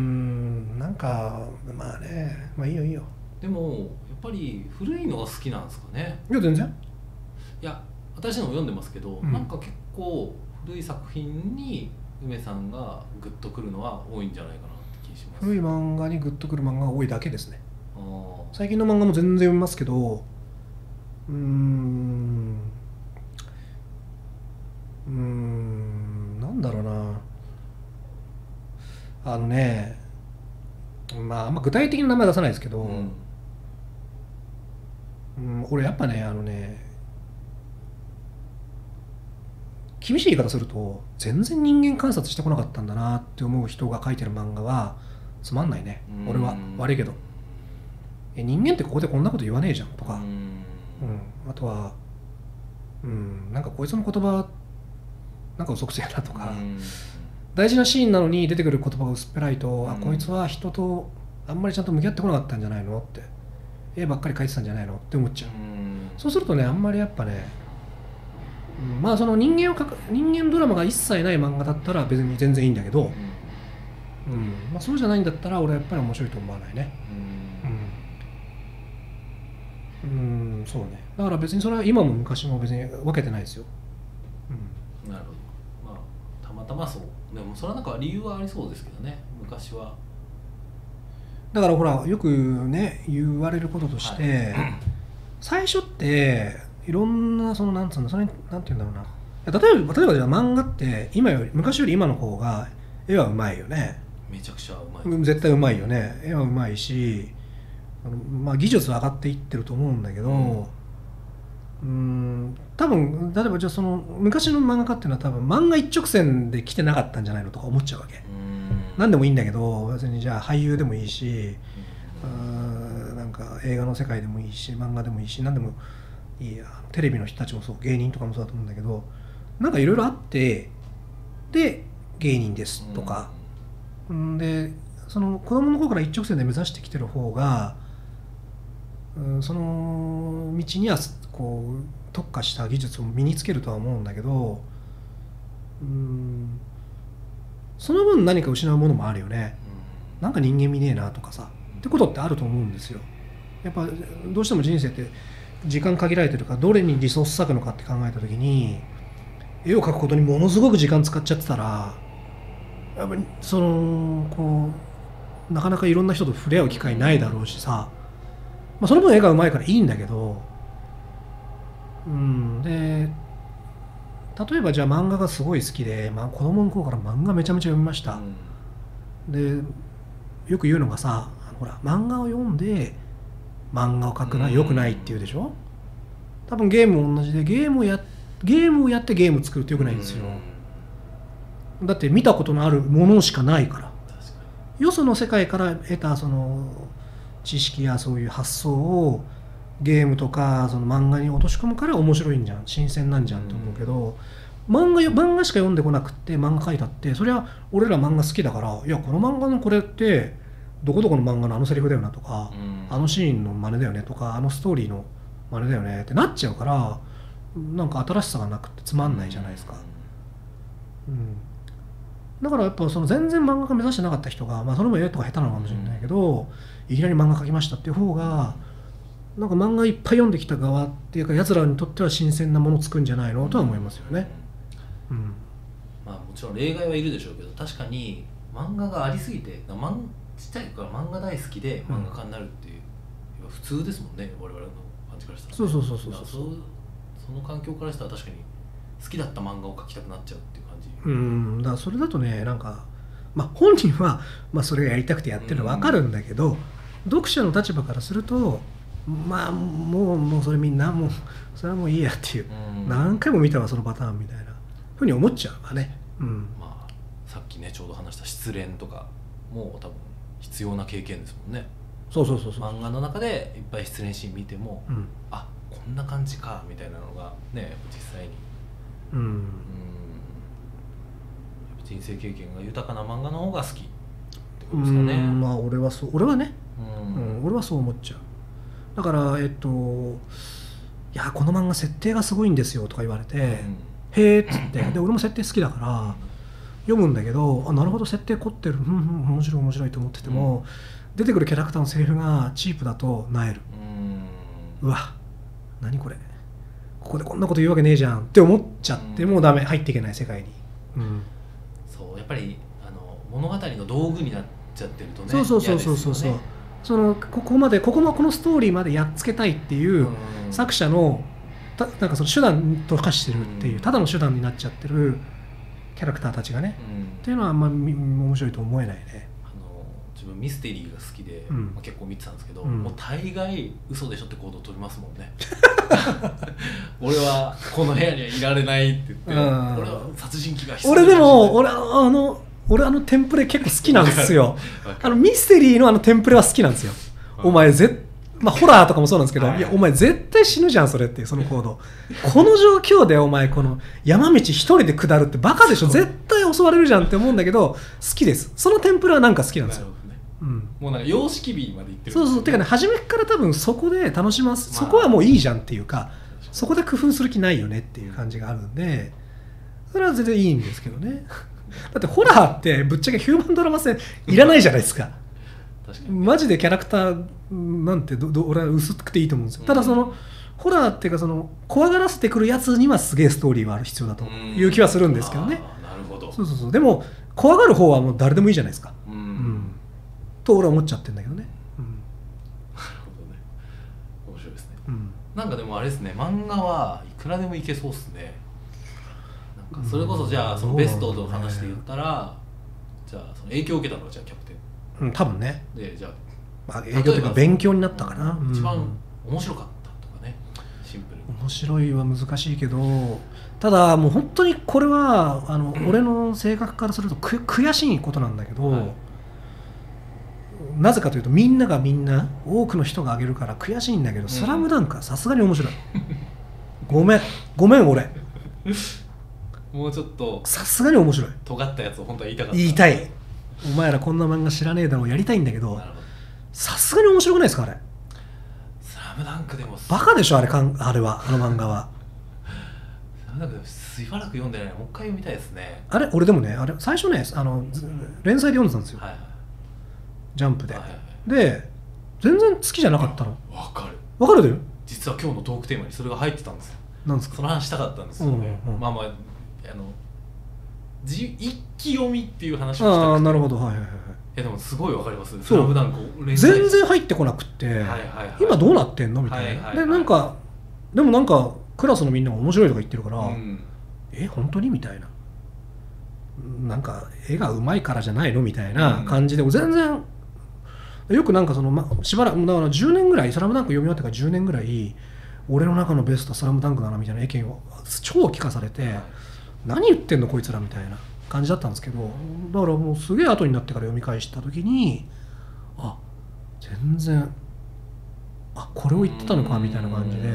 なんかまあね、まあいいよいいよ。 でもやっぱり古いのが好きなんですかね。 いや全然。 いや私のも読んでますけど、うん、なんか結構古い作品に梅さんがグッとくるのは多いんじゃないかなって気します。 古い漫画にグッとくる漫画が多いだけですね。最近の漫画も全然読みますけど、うーんうーんなんだろうな、あのね、まああんま具体的な名前出さないですけど、うんうん、俺やっぱねあのね厳しい言い方すると全然人間観察してこなかったんだなって思う人が書いてる漫画はつまんないね。俺は悪いけど、え人間ってここでこんなこと言わねえじゃんとか、うん、うん、あとは、うん、なんかこいつの言葉なんか嘘くせえなとか、うん、大事なシーンなのに出てくる言葉が薄っぺらいと、うん、あこいつは人とあんまりちゃんと向き合ってこなかったんじゃないのって、絵ばっかり描いてたんじゃないのって思っちゃう、うん、そうするとねあんまりやっぱねうん、まあその人間をかく人間ドラマが一切ない漫画だったら別に全然いいんだけど、うんまあ、そうじゃないんだったら俺はやっぱり面白いと思わないね。うん、うん、そうね。だから別にそれは今も昔も別に分けてないですよ。 うん、なるほど。まあたまたまそう。でもそれはなんか理由はありそうですけどね。昔は。 だからほらよくね言われることとして、はい、最初っていろんなそのなんつうのそれなんていうんだろうな。例えば例えばじゃあ漫画って今より昔より今の方が絵はうまいよね。 めちゃくちゃうまい。 絶対うまいよね。絵はうまいし、あのまあ技術は上がっていってると思うんだけど、うん、うーん多分例えばじゃあその昔の漫画家っていうのは多分漫画一直線で来てなかったんじゃないのとか思っちゃうわけ。何でもいいんだけど別にじゃあ俳優でもいいし、うんなんか映画の世界でもいいし漫画でもいいし何でもいいやテレビの人たちもそう芸人とかもそうだと思うんだけどなんかいろいろあってで芸人ですとか、うん、でその子供の頃から一直線で目指してきてる方が、うん、その道にはこう特化した技術を身につけるとは思うんだけど、うんその分何か失うものもあるよね、うん、なんか人間見ねえなとかさってことってあると思うんですよ。やっぱどうしても人生って時間限られてるからどれにリソース割くのかって考えた時に絵を描くことにものすごく時間使っちゃってたらやっぱりそのこうなかなかいろんな人と触れ合う機会ないだろうしさ、まあ、その分絵がうまいからいいんだけど、うんで例えばじゃあ漫画がすごい好きで、まあ、子供の頃から漫画めちゃめちゃ読みました、うん、でよく言うのがさほら漫画を読んで漫画を描くのは良くないって言うでしょ。多分ゲームも同じでゲームをやゲームをやってゲームを作るって良くないんですよ。だって見たことのあるものしかないから。よその世界から得たその知識やそういう発想をゲームとかその漫画に落とし込むから面白いんじゃん新鮮なんじゃんと思うけど、うん、漫画漫画しか読んでこなくって漫画描いたってそれは俺ら漫画好きだからいやこの漫画のこれってどこどこの漫画のあのセリフだよなとか、うん、あのシーンの真似だよねとかあのストーリーの真似だよねってなっちゃうからなんか新しさがなくてつまんないじゃないですか、うん、だからやっぱその全然漫画家目指してなかった人が、まあ、それも絵とか下手なのかもしれないけど、うん、いきなり漫画描きましたっていう方がなんか漫画いっぱい読んできた側っていうか奴らにとっては新鮮なものを作るんじゃないのとは思いますよね、うんうん、 まあもちろん例外はいるでしょうけど確かに漫画がありすぎて漫ちっちゃいから漫画大好きで漫画家になるっていう、うん、普通ですもんね我々の感じからしたら、ね、 そうそうそうそうそうそうその環境からしたら確かに好きだった漫画を描きたくなっちゃうっていう感じ。 うんだからそれだとねなんかまあ本人は、まあ、それがやりたくてやってるのは分かるんだけど、うん、読者の立場からするとまあもうもうそれみんなもうそれはもういいやっていう、うん、何回も見たわそのパターンみたいなふうに思っちゃうわね、うんまあ、さっきねちょうど話した失恋とかも多分必要な経験ですもんね。 そうそうそうそう漫画の中でいっぱい失恋シーン見ても、うん、あこんな感じかみたいなのがね実際に、うん、うん人生経験が豊かな漫画の方が好きってことですかね。 うんまあ俺はそう俺はね、うんうん、俺はそう思っちゃう。だからえっといやこの漫画設定がすごいんですよとか言われて、うん、へーっつってで俺も設定好きだから読むんだけどあなるほど設定凝ってる、うんうん、面白い面白いと思ってても、うん、出てくるキャラクターのセリフがチープだと萎える、うん、うわ何これここでこんなこと言うわけねえじゃんって思っちゃって、うん、もうダメ入っていけない世界に、うん、 そうやっぱりあの物語の道具になっちゃってるとねそうそうそうそうそうそうそのここまでここのこのストーリーまでやっつけたいっていう作者のたなんかその手段と化してるっていうただの手段になっちゃってるキャラクターたちがね、うん、っていうのはあんまり面白いと思えないね。 あの自分ミステリーが好きで、 うんまあ、結構見てたんですけど、うん、もう大概嘘でしょって行動を取りますもんね俺はこの部屋にはいられないって言って、うん、俺は殺人鬼が必要俺でも俺あの俺あのテンプレ結構好きなんですよあのミステリーのあのテンプレは好きなんですよ、うん、お前ぜまあホラーとかもそうなんですけど、はい、いやお前絶対死ぬじゃんそれっていうその行動この状況でお前この山道一人で下るってバカでしょ絶対襲われるじゃんって思うんだけど好きですそのテンプレはなんか好きなんですよ、ねうん、もうなんか様式美までいってる、ね、 そうそうてかね初めから多分そこで楽します、まあ、そこはもういいじゃんっていうかそこで工夫する気ないよねっていう感じがあるんで、それは全然いいんですけどねだってホラーってぶっちゃけヒューマンドラマ性いらないじゃないですか確かにマジでキャラクターなんてどど俺は薄くていいと思うんですよ、うん、ただそのホラーっていうかその怖がらせてくるやつにはすげえストーリーはある必要だという気はするんですけどね。 なるほど。 そうそうそう。でも怖がる方はもう誰でもいいじゃないですか。 うん、 うん、と俺は思っちゃってるんだけどね。うん、 なるほどね。面白いですね。 うん、 なんかでもあれですね、漫画はいくらでもいけそうですね。なんかそれこそじゃあそのベストの話で言ったら、じゃあその影響を受けたのはじゃあキャプテン。 うん、多分ね。 でじゃあ、 まあ、影響というか勉強になったかな。 一番面白かったとかね。シンプルに面白いは難しいけど、ただもう本当にこれはあの、うん、俺の性格からするとく悔しいことなんだけど、はい、なぜかというとみんながみんな多くの人が挙げるから悔しいんだけど、うん、スラムダンクはさすがに面白いごめんごめん俺もうちょっとさすがに面白い尖ったやつを本当は言いたかった。 言いたい。お前らこんな漫画知らねえだろうやりたいんだけど、さすがに面白くないですかあれ。 スラムダンクでもバカでしょあれかんあれはあの漫画はスラムダンクでもしばらく読んでないのもう一回読みたいですね。 あれ俺でもねあれ最初ねあの連載で読んでたんですよ、はいはい、ジャンプで、はいはいはい、で全然好きじゃなかったの。 わかるわかるで実は今日のトークテーマにそれが入ってたんですよ。 なんですか。 その話したかったんですよね、うんうん、まあまああの一気読みっていう話をしたくて。 ああなるほどはいはいはい。いやでもすごいわかります。スラムダンク全然入ってこなくって、はいはいはい、今どうなってんのみたいな、はいはいはい、でなんかでもなんかクラスのみんなが面白いとか言ってるから、うん、え本当にみたいな、なんか絵がうまいからじゃないのみたいな感じで、うん、全然よくなんかその、ま、しばらくだからじゅうねんぐらいスラムダンク読み終わってからじゅうねんぐらい俺の中のベストスラムダンクだなみたいな意見を超聞かされて、はい、何言ってんのこいつらみたいな感じだったんですけど、だからもうすげえ後になってから読み返した時にあ全然あこれを言ってたのかみたいな感じで、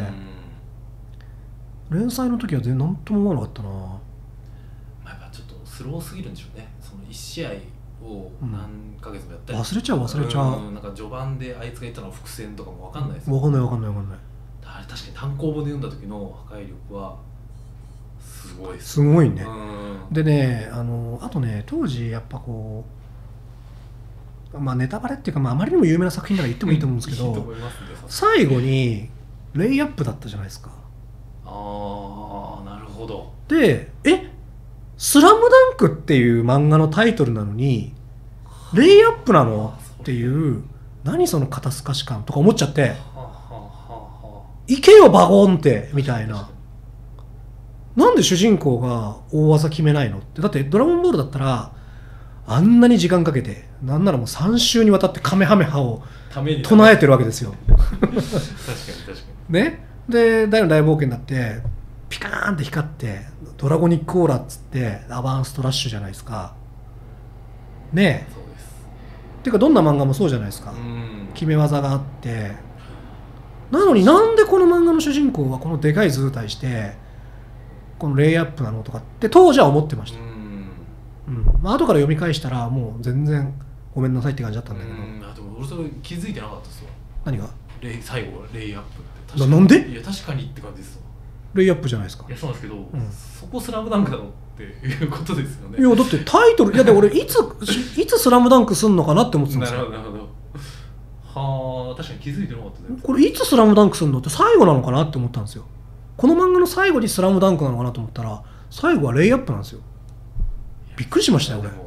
連載の時は全然何とも思わなかったな。 まあ、やっぱちょっとスローすぎるんでしょうね。そのいち試合を何ヶ月もやったり、 うん、忘れちゃう忘れちゃう、 うん、なんか序盤であいつが言ったのは伏線とかも分かんないですよ、ね、分かんない分かんない分かんない。 あれ確かに単行本で読んだ時の破壊力はすごいです、 すごいね、 うん、 でね あのあとね当時やっぱこうまあネタバレっていうか、まあ、あまりにも有名な作品なら言ってもいいと思うんですけど、いいと思いますね、最後にレイアップだったじゃないですか。 ああなるほど。 でえスラムダンクっていう漫画のタイトルなのにレイアップなのっていう何その肩透かし感とか思っちゃって、行けよバゴンってみたいな。なんで主人公が大技決めないのって。だってドラゴンボールだったらあんなに時間かけてなんならもうさん週にわたってカメハメハを唱えてるわけですよ確かに確かにね。で大の大冒険だってピカーンって光ってドラゴニックオーラっつってアバンストラッシュじゃないですかねえ。 そうです。 っていうかどんな漫画もそうじゃないですか。 うん決め技があって、なのになんでこの漫画の主人公はこのでかい図体してこのレイアップなのとかって当時は思ってました。うん、うんまあ後から読み返したらもう全然ごめんなさいって感じだったんだけど。 うんあでも俺それ気づいてなかったですよ。 何がレイ最後レイアップってななんで。 いや確かにって感じですよ。 レイアップじゃないですか。 いやそうなんですけど、うん、そこスラムダンクだろっていうことですよね。 いやだってタイトルいやで俺いついつスラムダンクすんのかなって思ってたんですよ。 なるほどなるほど。はあ確かに気づいてなかったね。 これいつスラムダンクすんのって最後なのかなって思ったんですよ。この漫画の最後にスラムダンクなのかなと思ったら最後はレイアップなんですよ。びっくりしましたよ俺。なる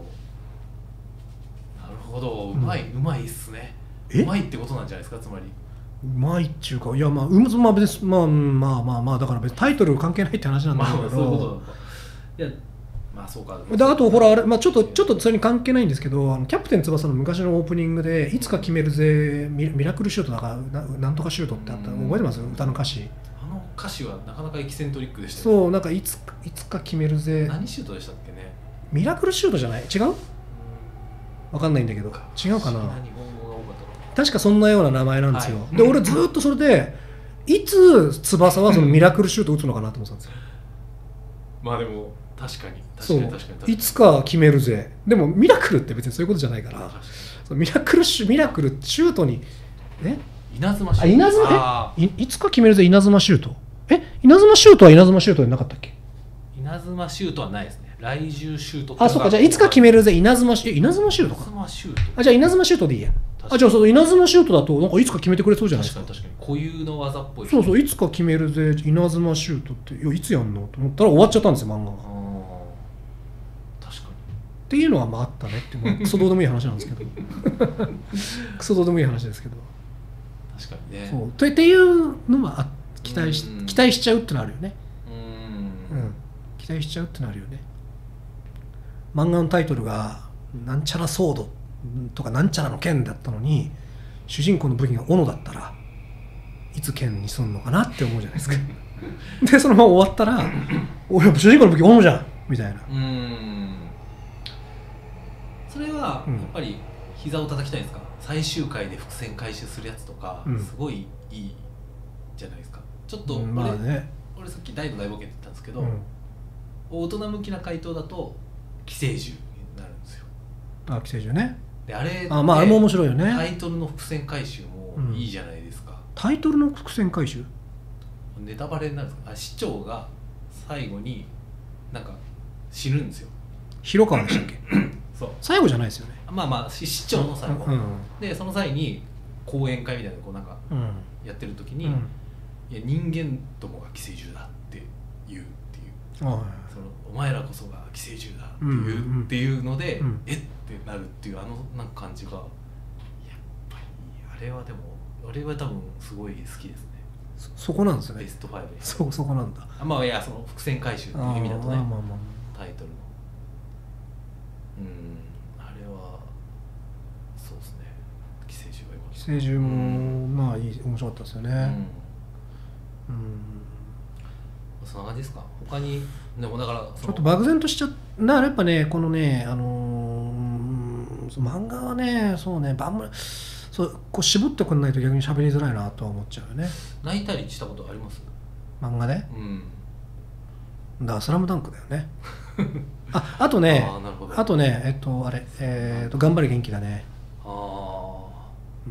ほどうまい、うん、うまいっすね。うまいってことなんじゃないですかつまり。 うまいっちゅうかいやまあうま、まあ、別まあまあまあまあだから別にタイトル関係ないって話なんだけど、まあ、そういうこといやまあそうか。 であとほらあれ、まあ、ちょっとちょっとそれに関係ないんですけどあのキャプテン翼の昔のオープニングでいつか決めるぜ ミ, ミラクルシュートだからななんとかシュートってあったの覚えてます歌の歌詞。 あの歌詞はなかなかエキセントリックでしたよね。そうなんかいついつか決めるぜ何シュートでしたっけね。 ミラクルシュートじゃない違うわかんないんだけど違うかな。確かそんなような名前なんですよ、はい、で俺ずっとそれでいつ翼はそのミラクルシュート打つのかなと思ってたんですよまあでも確かに確かに確かに確かにいつか決めるぜ。でもミラクルって別にそういうことじゃないからそのミラクルシュミラクルシュートにえ稲妻シュートあ稲妻え い, いつか決めるぜ稲妻シュートえ稲妻シュートは稲妻シュートでなかったっけ？ 稲妻シュートはないですね。来週シュート。 あ、そっか。じゃあいつか決めるぜ。稲妻シュート。稲妻シュートか。 稲妻シュート。 あ、じゃあ稲妻シュートでいいや。あ、じゃあそう稲妻シュートだとなんかいつか決めてくれそうじゃないですか。 確かに確かに固有の技っぽい。 そうそう、いつか決めるぜ稲妻シュートっていやいつやんのと思ったら終わっちゃったんですよ、漫画が。 確かにっていうのはまああったねっていう、まあ、クソどうでもいい話なんですけどクソどうでもいい話ですけど、 確かにね。 そうとっていうのはあ期待し期待しちゃうってのあるよね。 うん、 うん、期待しちゃうってのあるよね。漫画のタイトルがなんちゃらソードとかなんちゃらの剣だったのに主人公の武器が斧だったらいつ剣にすんのかなって思うじゃないですかでそのまま終わったら俺主人公の武器斧じゃんみたいな。 うん、それはやっぱり膝を叩きたいんですか？最終回で伏線回収するやつとか、うん、すごいいいじゃないですか。ちょっと俺、うん、まあね、俺さっき大の大冒険って言ったんですけど、うん、大人向きな回答だと寄生獣になるんですよ。 あ、寄生獣ね。 であれあ、まああれも面白いよね。 タイトルの伏線回収もいいじゃないですか。うん、 タイトルの伏線回収？ ネタバレになるんですか？あ、市長が最後になんか死ぬんですよ。 広川でしたっけ？ そう。 最後じゃないですよね。 まあまあ市長の最後。うん、でその際に講演会みたいなこうなんかやってる時に、うん、いや人間どもが寄生獣だって言うっていう。そのお前らこそが寄生獣だっていう、うん、っていうので、うん、えってなるっていうあのなんか感じがやっぱりあれはでも俺は多分すごい好きですね。 そ, そこなんですね。 ベストファイブ。 そそこなんだ。 あ、まあいやその伏線回収っていう意味だとね、まあまあまあ、タイトルのうんあれはそうですね。寄生獣はよかった。 寄生獣も、うん、まあいい面白かったですよね。うん。うん、 そんな感じですか。他にでもだからちょっと漠然としちゃだからやっぱねこのねあのー、漫画はねそうねばんまそうこう絞ってくんないと逆に喋りづらいなとは思っちゃうよね。 泣いたりしたことあります？ 漫画で？ うん。 だからスラムダンクだよね。ああとね あ, あとねえっとあれえー、っと頑張れ元気だね。 ああ。 うん。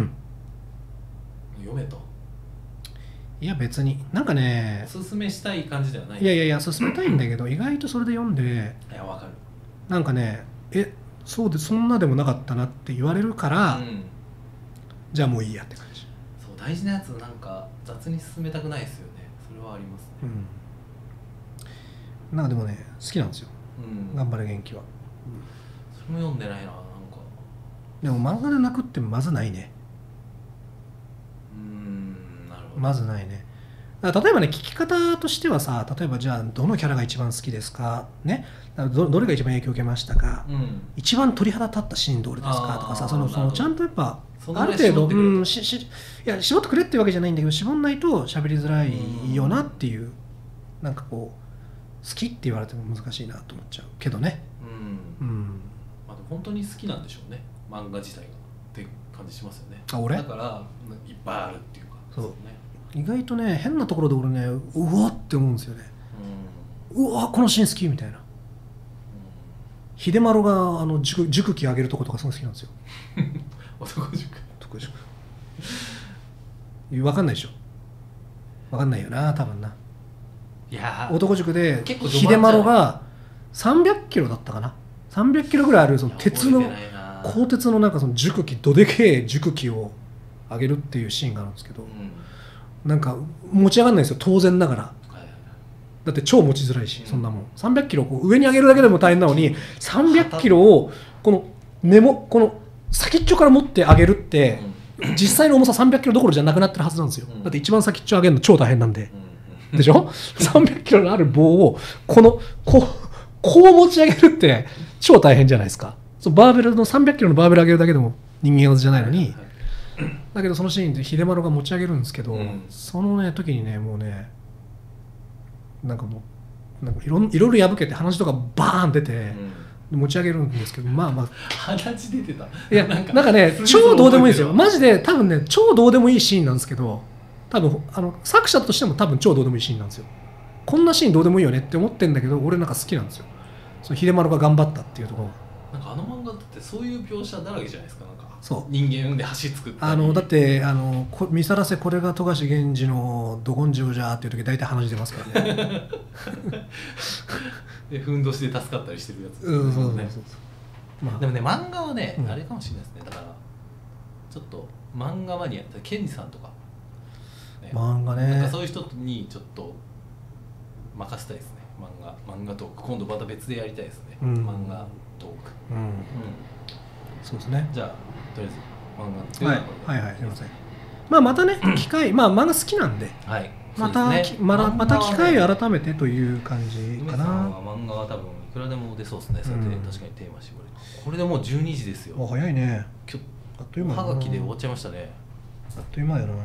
読めた？ いや別になんかねおすすめしたい感じではない。 いやいやいや勧めたいんだけど意外とそれで読んでいやわかるなんかねえそうでそんなでもなかったなって言われるから、うん、じゃあもういいやって感じ。 そう大事なやつなんか雑に進めたくないですよね。それはありますね。 うん、なんかでもね好きなんですよ、うん、頑張れ元気は、うん、 それも読んでないな。なんかでも漫画で泣くってまずないね。まずないね。だから例えばね聞き方としてはさ例えばじゃあどのキャラが一番好きですかね ど, どれが一番影響を受けましたか、うん、一番鳥肌立ったシーンどれですかとかさそのそのちゃんとやっぱある程度うんししいや絞ってくれっていうわけじゃないんだけど絞んないと喋りづらいよなっていう、うん、なんかこう好きって言われても難しいなと思っちゃうけどね。うん、うん、 まあ、本当に好きなんでしょうね漫画自体がって感じしますよね。 あ俺だからいっぱいあるっていうかそうね。意外とね変なところで俺ねうわって思うんですよね、うん、うわこのシーン好きみたいな、うん、秀丸があの塾塾機上げるとことかすごい好きなんですよ男塾男塾分かんないでしょ分かんないよな多分な。 いや男塾で秀丸がさんびゃっキロだったかなさんびゃっキロぐらいあるその鉄の鋼鉄のなんかその塾機どでけえ塾機を上げるっていうシーンがあるんですけど、うんなんか持ち上がらないですよ当然ながら。だって超持ちづらいし、うん、そんなもんさんびゃっキロこう上に上げるだけでも大変なのにさんびゃっキロをこの根もこの先っちょから持って上げるって、うん、実際の重ささんびゃっキロどころじゃなくなってるはずなんですよ、うん、だって一番先っちょ上げるの超大変なんで、うん、でしょさんびゃっキロのある棒をこのこうこう持ち上げるって超大変じゃないですか。そのバーベルのさんびゃっキロのバーベル上げるだけでも人間技じゃないのに、はいはいはいだけどそのシーンで秀丸が持ち上げるんですけど、うん、そのね時にねもうねなんかもうなんかいろいろいろ破けて鼻血とかバーン出て、うん、持ち上げるんですけどまあまあ鼻血出てた。 いやなんかなんかね超どうでもいいですよマジで多分ね超どうでもいいシーンなんですけど多分あの作者としても多分超どうでもいいシーンなんですよ。こんなシーンどうでもいいよねって思ってんだけど俺なんか好きなんですよ。その秀丸が頑張ったっていうところ。 なんかあの漫画ってそういう描写だらけじゃないですか。なんかそう人間で橋作ったりあのだってあのこ見さらせこれが富樫源氏のど根性じゃーっていう時大体話出ますからねでふんどしで助かったりしてるやつですうんそうそうそうね、 まあ、 でもね漫画はね、 うんあれかもしれないですねだからちょっと漫画マニアケンジさんとか、ね、 漫画なんかねそういう人にちょっと任せたいですね漫画漫画トーク今度また別でやりたいですね、 うん漫画トーク、 うんうん、 そうですねじゃあとりあえず漫画っていうはいのははいはいすいませんまあまたね機会まあ漫画好きなんではいまた、 そうですねまだまた機会漫画はねを改めてという感じ梅かなさんは漫画は多分いくらでも出そうですね、そうやってうん確かにテーマ絞るこれでもうじゅうにじですよお早いね今あっという間日はだながきで終わっちゃいましたねあっという間やない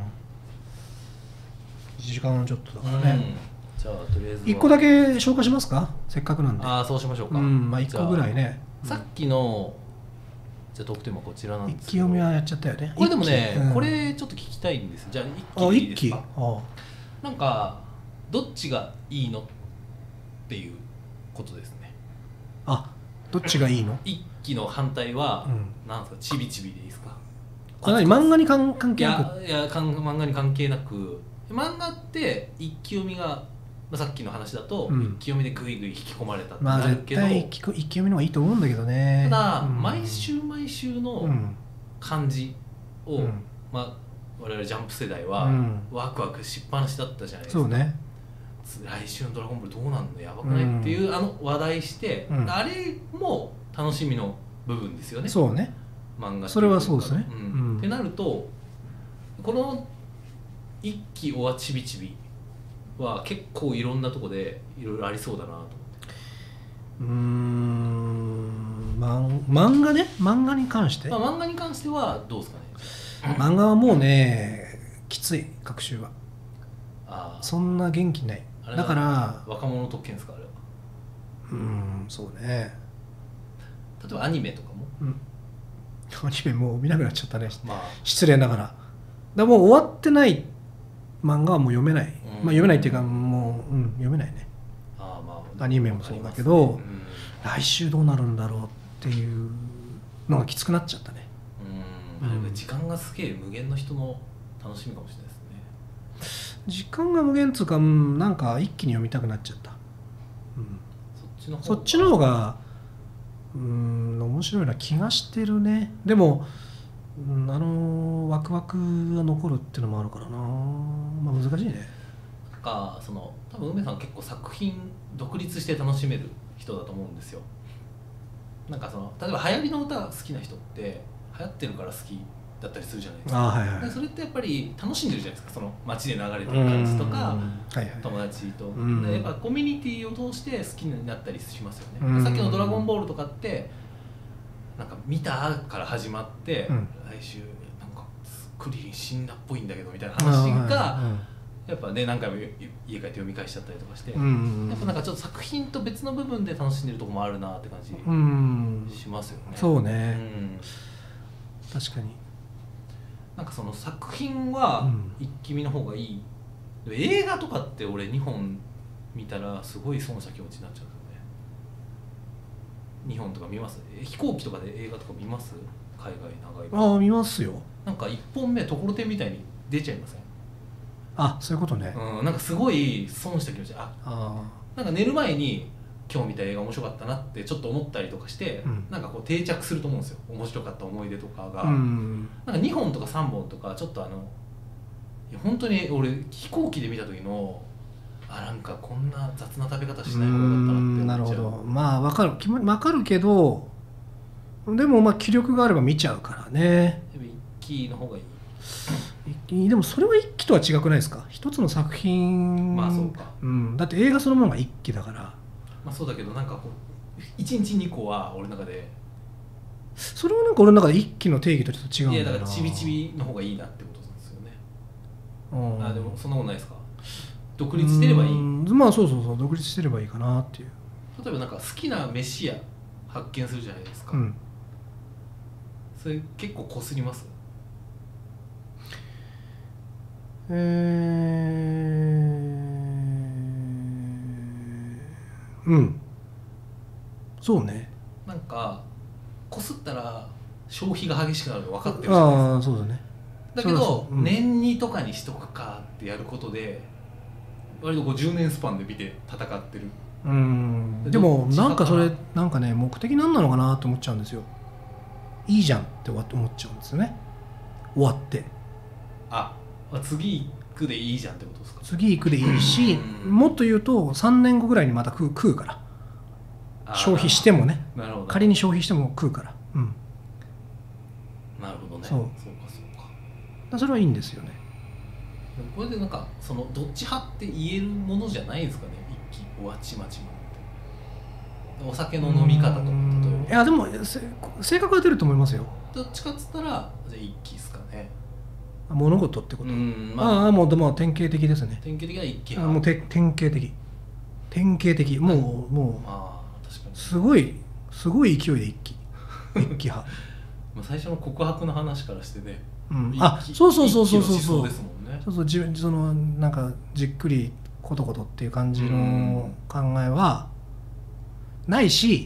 ちじかんちょっとだからね、 うんじゃあとりあえずいっこだけ消化しますかせっかくなんでああそうしましょうか、 うんまあいっこぐらいねさっきのじゃあトークテーマこちらなん一ですけど気読みはやっちゃったよねこれでもね、 一気うんこれちょっと聞きたいんですじゃああ一気でいいですか一気あなんかどっちがいいのっていうことですねあどっちがいいの一気の反対は、 うんなんですかちびちびでいいですかあ何漫画に関関い係なくやいやかん漫画に関係なく漫画って一気読みが、まあ、さっきの話だと、 うん一気読みでグイグイ引き込まれたってまあ絶なるけど、 対一気一気読みの方がいいと思うんだけどねただ、 うん毎週毎週うのん感じを、 うんまあ、我々ジャンプ世代は、 うんワクワクしっぱなしだったじゃないですかそうね来週の「ドラゴンボール」どうなんのやばくない、 うんっていうあの話題して、 うんあれも楽しみの部分ですよねそうね漫画っていそれはそうですねうんうんってなるとこの一期おわちびちびは結構いろんなとこでいろいろありそうだなと思ってうーん漫漫画ね漫画に関して、 まあ、漫画に関してはどうですかね漫画はもうねきつい学習はああそんな元気ないあれだから若者の特権ですかあれはうーんそうね例えばアニメとかもうんアニメもう見なくなっちゃったねまあ失礼ながらだからもう終わってない漫画はもう読めない、 うんまあ読めないっていうかもう、うん、読めないねああまあアニメもそうだけど、 わかりますね来週どうなるんだろうっていうのがきつくなっちゃったねうんうん、 うん時間がすげえ無限の人の楽しみかもしれないですね時間が無限っつうか、うんなんか一気に読みたくなっちゃった、うん、 そっちの方そっちの方がうん面白いような気がしてるねでも、うん、あのワクワクが残るっていうのもあるからなまあ難しいねなんかその多分梅さん結構作品独立して楽しめる人だと思うんですよなんかその例えば流行りの歌が好きな人って流行ってるから好きだったりするじゃないですかあはいはいでそれってやっぱり楽しんでるじゃないですかその街で流れてる感じとかはいはい友達とうんでやっぱコミュニティを通して好きになったりしますよねうんさっきの「ドラゴンボール」とかってなんか見たから始まって、 うん来週なんかクリリン死んだっぽいんだけどみたいな話がやっぱね何回も家帰って読み返しちゃったりとかして、 うんやっぱなんかちょっと作品と別の部分で楽しんでるところもあるなって感じうんしますよね。 そううね、 ん、 確かになんかその作品はうん一気見の方がいい、映画とかって俺にほん見たらすごい損した気持ちになっちゃうんだよね。にほんとか見ます？え飛行機とかで映画とか見ます？海外長いのああ見ますよなんかいっぽんめところてんみたいに出ちゃいません？ あそういうことね、 うん、なんかすごい損した気持ちああなんか寝る前に今日見た映画面白かったなってちょっと思ったりとかして、 うんなんかこう定着すると思うんですよ面白かった思い出とかが、 あうんなんかにほんとかさんぼんとかちょっとあのいや本当に俺飛行機で見た時のあなんかこんな雑な食べ方しない方がよかったなって思っちゃう。 なるほどまあ分かる気も分かるけどでもまあ気力があれば見ちゃうからねやっぱ一気の方がいい。 いでもそれは一気とは違くないですか一つの作品まあそうか、 うん、だって映画そのものが一気だからまあそうだけどなんかこういちにちにこは俺の中でそれはなんか俺の中で一気の定義とちょっと違うんだよないやだからちびちびの方がいいなってことなんですよね。 うんあでもそんなことないですか？独立してればいい。 うんまあそうそうそう独立してればいいかなっていう例えばなんか好きな飯屋発見するじゃないですか、 うんそれ結構こすります？ えー、うんそうねなんかこすったら消費が激しくなるの分かってるじゃないですか。 ああそうだね。 だけどそうそう、うん、 年にとかにしとくかってやることで割とこうじゅうねんスパンで見て戦ってる。 うんでもなんかそれなんかね目的なんなのかなと思っちゃうんですよ。いいじゃんって思っちゃうんですよね終わって。 あ次行くでいいじゃんってことですか。 次行くでいいし、もっと言うとさんねんごぐらいにまた食う、食うから消費してもね。 なるほど。 仮に消費しても食うから。うんなるほどね。 そうそうかそうか。 だそれはいいんですよね。 これでなんかそのどっち派って言えるものじゃないんですかね。一気おわちまちまってお酒の飲み方とか例えば。 いやでも性格は出ると思いますよ。 どっちかっつったらじゃあ一気ですかね。 物事ってこと。 うんまあ、ああもうでも典型的ですね。 典型的な一気派。もうて典型的典型的もう、はい、もうあ確かにすごいすごい勢いで一気一気派。 まあ最初の告白の話からしてね。 うん、あそうそうそうそうそうそう。 ですもんね。 そうそう自分そのなんかじっくりことことっていう感じの考えはないし、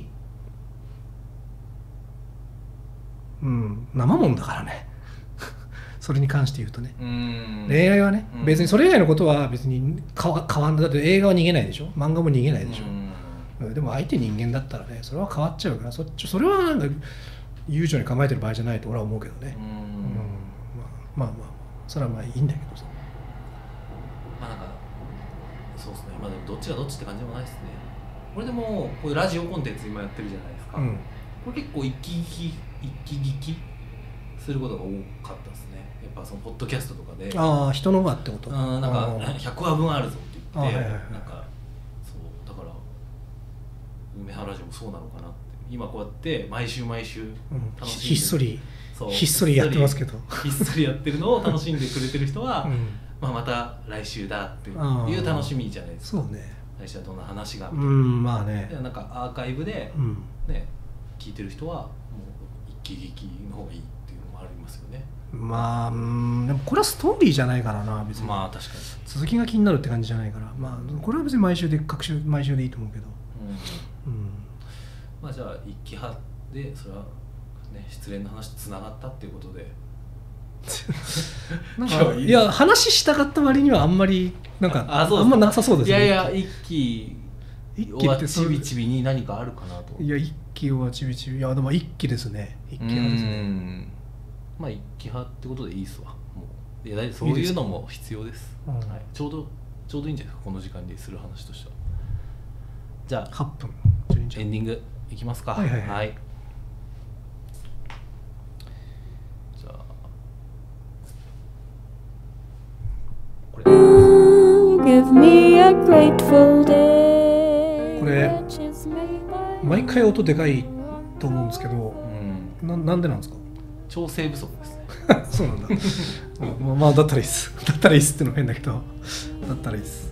うん、生もんだからね。それに関して言うとね。うん恋愛はね、うん、別にそれ以外のことは別に変わ変わんない。だって映画は逃げないでしょ、漫画も逃げないでしょ。うんでも相手人間だったらねそれは変わっちゃうから、そっちそれはなんか悠長に構えてる場合じゃないと俺は思うけどね。うん、うんまあまあまあそれはまあいいんだけどさ。 まあなんかそうですね。まあでもどっちがどっちって感じでもないですね。これでもこういうラジオコンテンツ今やってるじゃないですか。うん、これ結構一気聞き一気聞きすることが多かったですね。やっぱそのポッドキャストとかで。 ああ人の輪ってこと。 あなんかひゃくわぶんあるぞって言って、はいはいはい、なんかそうだから梅原ラジオもそうなのかなって。今こうやって毎週毎週楽しんで、うん、ひっそりひっそりやってますけどひっそりやってるのを楽しんでくれてる人は、うんまあ、また来週だっていう楽しみじゃないですか。 そうね。 来週はどんな話がみたいな。うんまあね。 なんかアーカイブで、うん、ね聞いてる人はもう一気聞きの方がいいっていうのもありますよね。 まあうんでもこれはストーリーじゃないからな別に。 まあ確かに続きが気になるって感じじゃないから、まあこれは別に毎週で各週毎週でいいと思うけど。うん。うんまあじゃあ一気派でそれはね失恋の話とつながったっていうことでなんかいや話したかった割にはあんまりなんか あ, あ, あんまなさそうですね。 いやいや一気おわちびちびに何かあるかなと。 いや一気おわちびちびいやでも一気ですね。一気派ですね。うんまあ一気派ってことでいいっすわ。もういやそういうのも必要です。いいです、うんはい、ちょうどちょうどいいんじゃないですかこの時間でする話としては。じゃあはっぷんエンディングいきますか。 はいはいはい、はい、 じゃあこれこれ毎回音でかいと思うんですけど、うん、な, なんでなんですか。 調整不足ですね。 そうなんだ。まあ、まあだったらいいっす。だったらいいっすってのも変だけどだったらいいっす。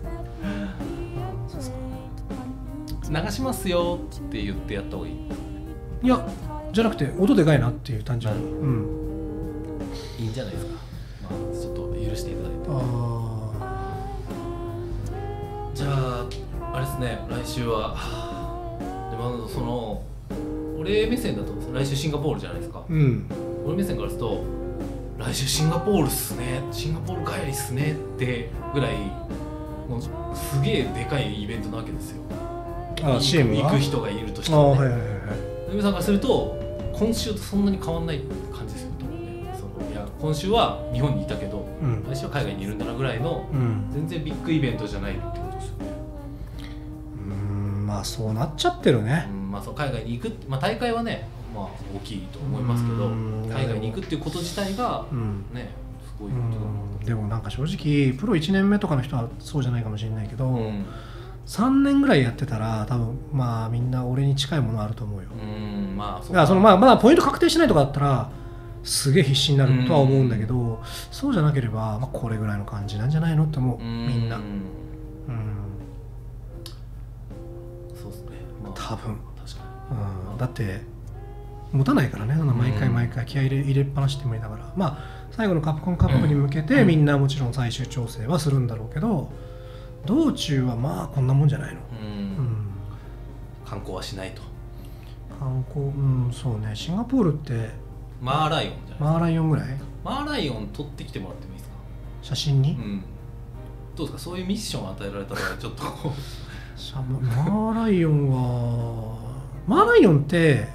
流しますよって言ってやった方がいい。 いやじゃなくて音でかいなっていう単純に、うん、 いいんじゃないですか。まあちょっと許していただいて。あじゃああれですね来週はでもその俺目線だと来週シンガポールじゃないですか、うん、俺目線からすると来週シンガポールっすねシンガポール帰りっすねってぐらいもうすげえでかいイベントなわけですよ。 ああシーエム行く人がいるとしてもね。はいはいはいはい。梅さんからすると今週とそんなに変わんない感じですよ多分ね。そのいや今週は日本にいたけど、うん、来週は海外にいるんだなぐらいの、うん、全然ビッグイベントじゃないってことですよね。 うーんまあそうなっちゃってるね。 うんまあそう海外に行くまあ大会はねまあ大きいと思いますけど海外に行くっていうこと自体が、うん、ねすごいことだな。 でもなんか正直プロいちねんめとかの人はそうじゃないかもしれないけど。うんさんねんぐらいやってたら多分まあみんな俺に近いものあると思うよ。うんまあそうだからそのまあまだポイント確定しないとかだったらすげえ必死になるとは思うんだけど、うそうじゃなければ、まあ、これぐらいの感じなんじゃないのって思うみんな。うんそうですね、まあ、 多分確かに、うん、だって持たないからね毎回毎回気合い入れ、入れっぱなしって無理だからまあ最後のカプコンカップに向けてみんなもちろん最終調整はするんだろうけど道中はまあこんなもんじゃないの。うん、うん、 観光はしないと。 観光うんそうねシンガポールってマーライオンじゃないですか。 マーライオンぐらい。 マーライオン撮ってきてもらってもいいですか？ 写真に、 うん、どうですか、そういうミッションを与えられたらちょっとこうさマーライオンはマーライオンって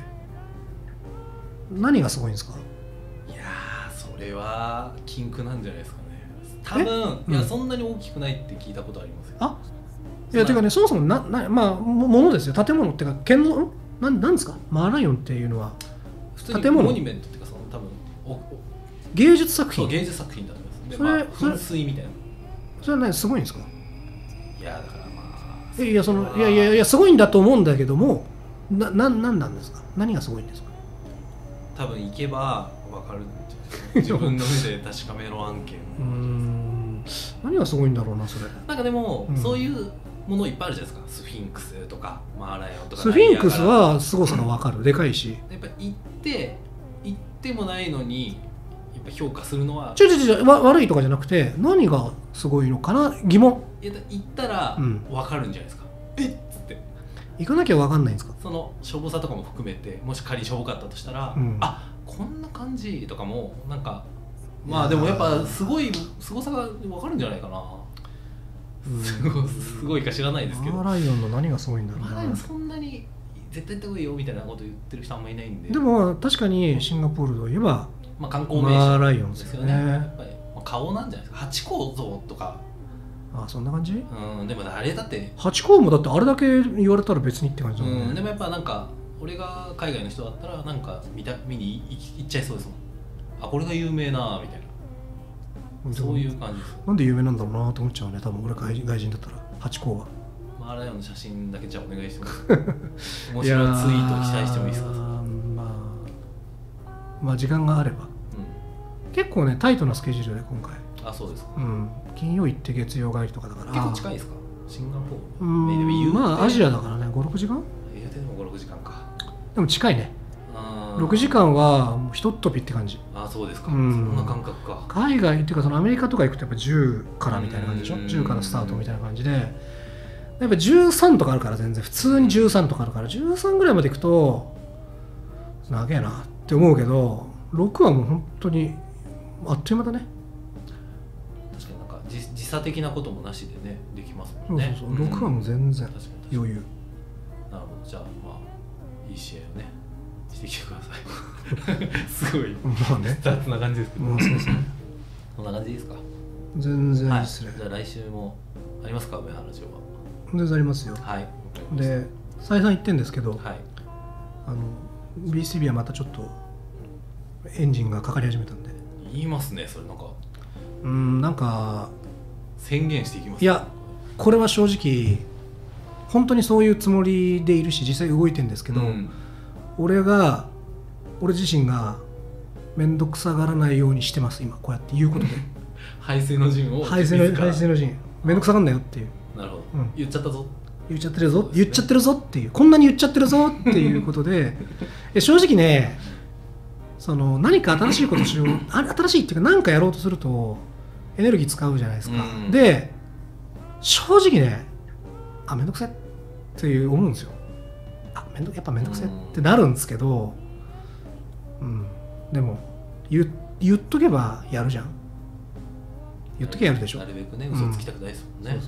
何がすごいんですか？ いやー、それは禁句なんじゃないですかね。多分、うん、いやそんなに大きくないって聞いたことありますよ。 あ、いやてかね、そもそもななまあものですよ。建物っていうか建造なんなんですか？マーライオンっていうのは普通にモニュメントっていうか、その多分おお芸術作品。 そう、芸術作品だと思います。で、 それ、 まあ、噴水みたいな。 それはね、すごいんですか？ いやだからまあいやそのいやいやいやすごいんだと思うんだけども、なななんなんですか？何がすごいんですか？ 多分行けば分かるんじゃないですか。自分の目で確かめろ案件。 うーん、何がすごいんだろうなそれ。 なんかでも、 うん、 そういうものいっぱいあるじゃないですか。スフィンクスとかマーライオンとか。 スフィンクスはすごさが分かる。でかいし。 やっぱ行って行ってもないのにやっぱ評価するのはちょちょちょわ悪いとかじゃなくて、何がすごいのかな疑問。 いや行ったら分かるんじゃないですか。うん、えっつって行かなきゃ分かんないんですか？ そのしょぼさとかも含めて、もし仮にしょぼかったとしたら、うん、あこんな感じとかもなんかまあでもやっぱすごいすごさが分かるんじゃないかな。すごすごいか知らないですけど。 マーライオンの何がすごいんだろうな。 マーライオンそんなに絶対行った方がいいよみたいなこと言ってる人あんまりいないんで。 でも確かにシンガポールといえば、 まあ、観光名所マーライオンですよね。 やっぱり顔なんじゃないですか。ハチ公像とか。 ああそんな感じ。 うん、でもあれだってハチ公もだってあれだけ言われたら別にって感じだもんね。 うん、でもやっぱなんか俺が海外の人だったらなんか見た見に行っちゃいそうですもん。あこれが有名なみたいな、そういう感じです。 なんで有名なんだろうなと思っちゃうね。多分俺外人外人だったらハチ公は。 マーライオンの写真だけじゃお願いします。面白いツイート期待してもいいですか？ まあまあ時間があれば、うん、結構ねタイトなスケジュールで今回。 あそうですか。 うん、金曜行って月曜帰りとかだから結構近いですか？シンガポール。 うん、まあアジアだからねごろくじかん。 言うてでもごろくじかんか。 でも近いね。ろくじかんはもうひとっ飛びって感じ。 あそうですか、うん、そんな感覚か。 海外っていうかそのアメリカとか行くとやっぱじゅうからみたいな感じでしょ。じゅうからスタートみたいな感じで、やっぱじゅうさんとかあるから全然普通にじゅうさんとかあるからじゅうさんぐらいまで行くと長えなって思うけど、ろくはもう本当にあっという間だね。 確かになんか 時, 時差的なこともなしでねできますもんね。 そうそうそう、ろくはもう全然余裕。 なるほど、じゃあまあいい試合をねしてきてください。すごいまあね雑な感じですけど、まあ、そうですね。こんな感じでいいですか？ 全然いいっすね、 はい、じゃあ来週もありますか？梅原城は全然ありますよ。 はい。 で再三言ってるんですけど、 はい、 あの ビーシービー はまたちょっとエンジンがかかり始めたんで。 言いますねそれ。なんかうんなんか宣言していきます、ね、 いやこれは正直本当にそういうつもりでいるし実際動いてるんですけど、うん、俺が俺自身が面倒くさがらないようにしてます今こうやって言うことで。 排水の陣を排水の排水の陣面倒くさがんなよっていう。 なるほど、うん、言っちゃったぞ言っちゃってるぞ、ね、言っちゃってるぞっていう、こんなに言っちゃってるぞっていうことで正直ね、その何か新しいことをしよう新しいっていうか何かやろうとするとエネルギー使うじゃないですか、うん、で正直ねあめんどくせっていう思うんですよ。あめんどやっぱめんどくせってなるんですけど、うん、でも 言, 言っとけばやるじゃん。言っとけばやるでしょ。 なるべくね嘘つきたくないですもんね。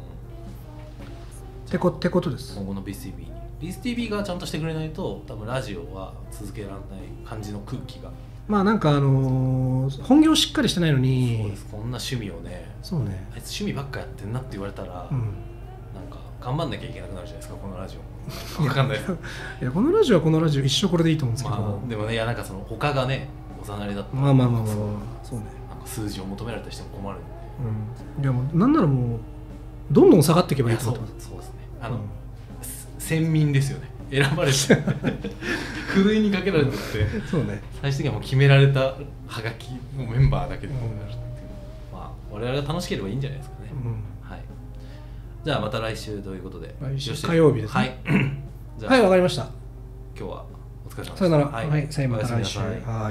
ってこってことです。 今後の ビースティービー に ビースティービー がちゃんとしてくれないと多分ラジオは続けられない感じの空気が。 まあなんかあのー、本業しっかりしてないのに。 そうです。こんな趣味をね、 そうね、 あいつ趣味ばっかやってんなって言われたら、うん、なんか頑張んなきゃいけなくなるじゃないですかこのラジオ。分かんないです。 いやこのラジオはこのラジオ一生これでいいと思うんですけど、 まあ、でもねいやなんかその他がねおざなりだったらまあまあまあまあまあそうね、 なんか数字を求められたりしても困るんで、 うん、いやもうなんならもうどんどん下がっていけばいいと思ってます。 そうですね。あの、うん、先民ですよね。選ばれてふるいにかけられてってそうね、 最終的にはもう決められたはがきのメンバーだけでこうなるっていう、うん、まあ我々が楽しければいいんじゃないですかね、うん、はい。じゃあまた来週ということで、 来週火曜日ですね。はいじゃあはいわかりました。 今日はお疲れ様でした。 さよなら。 はい、 はい、さよなら。来週。はい。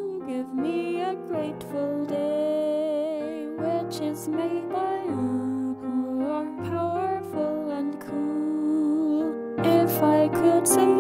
Grateful day which is made by you. Say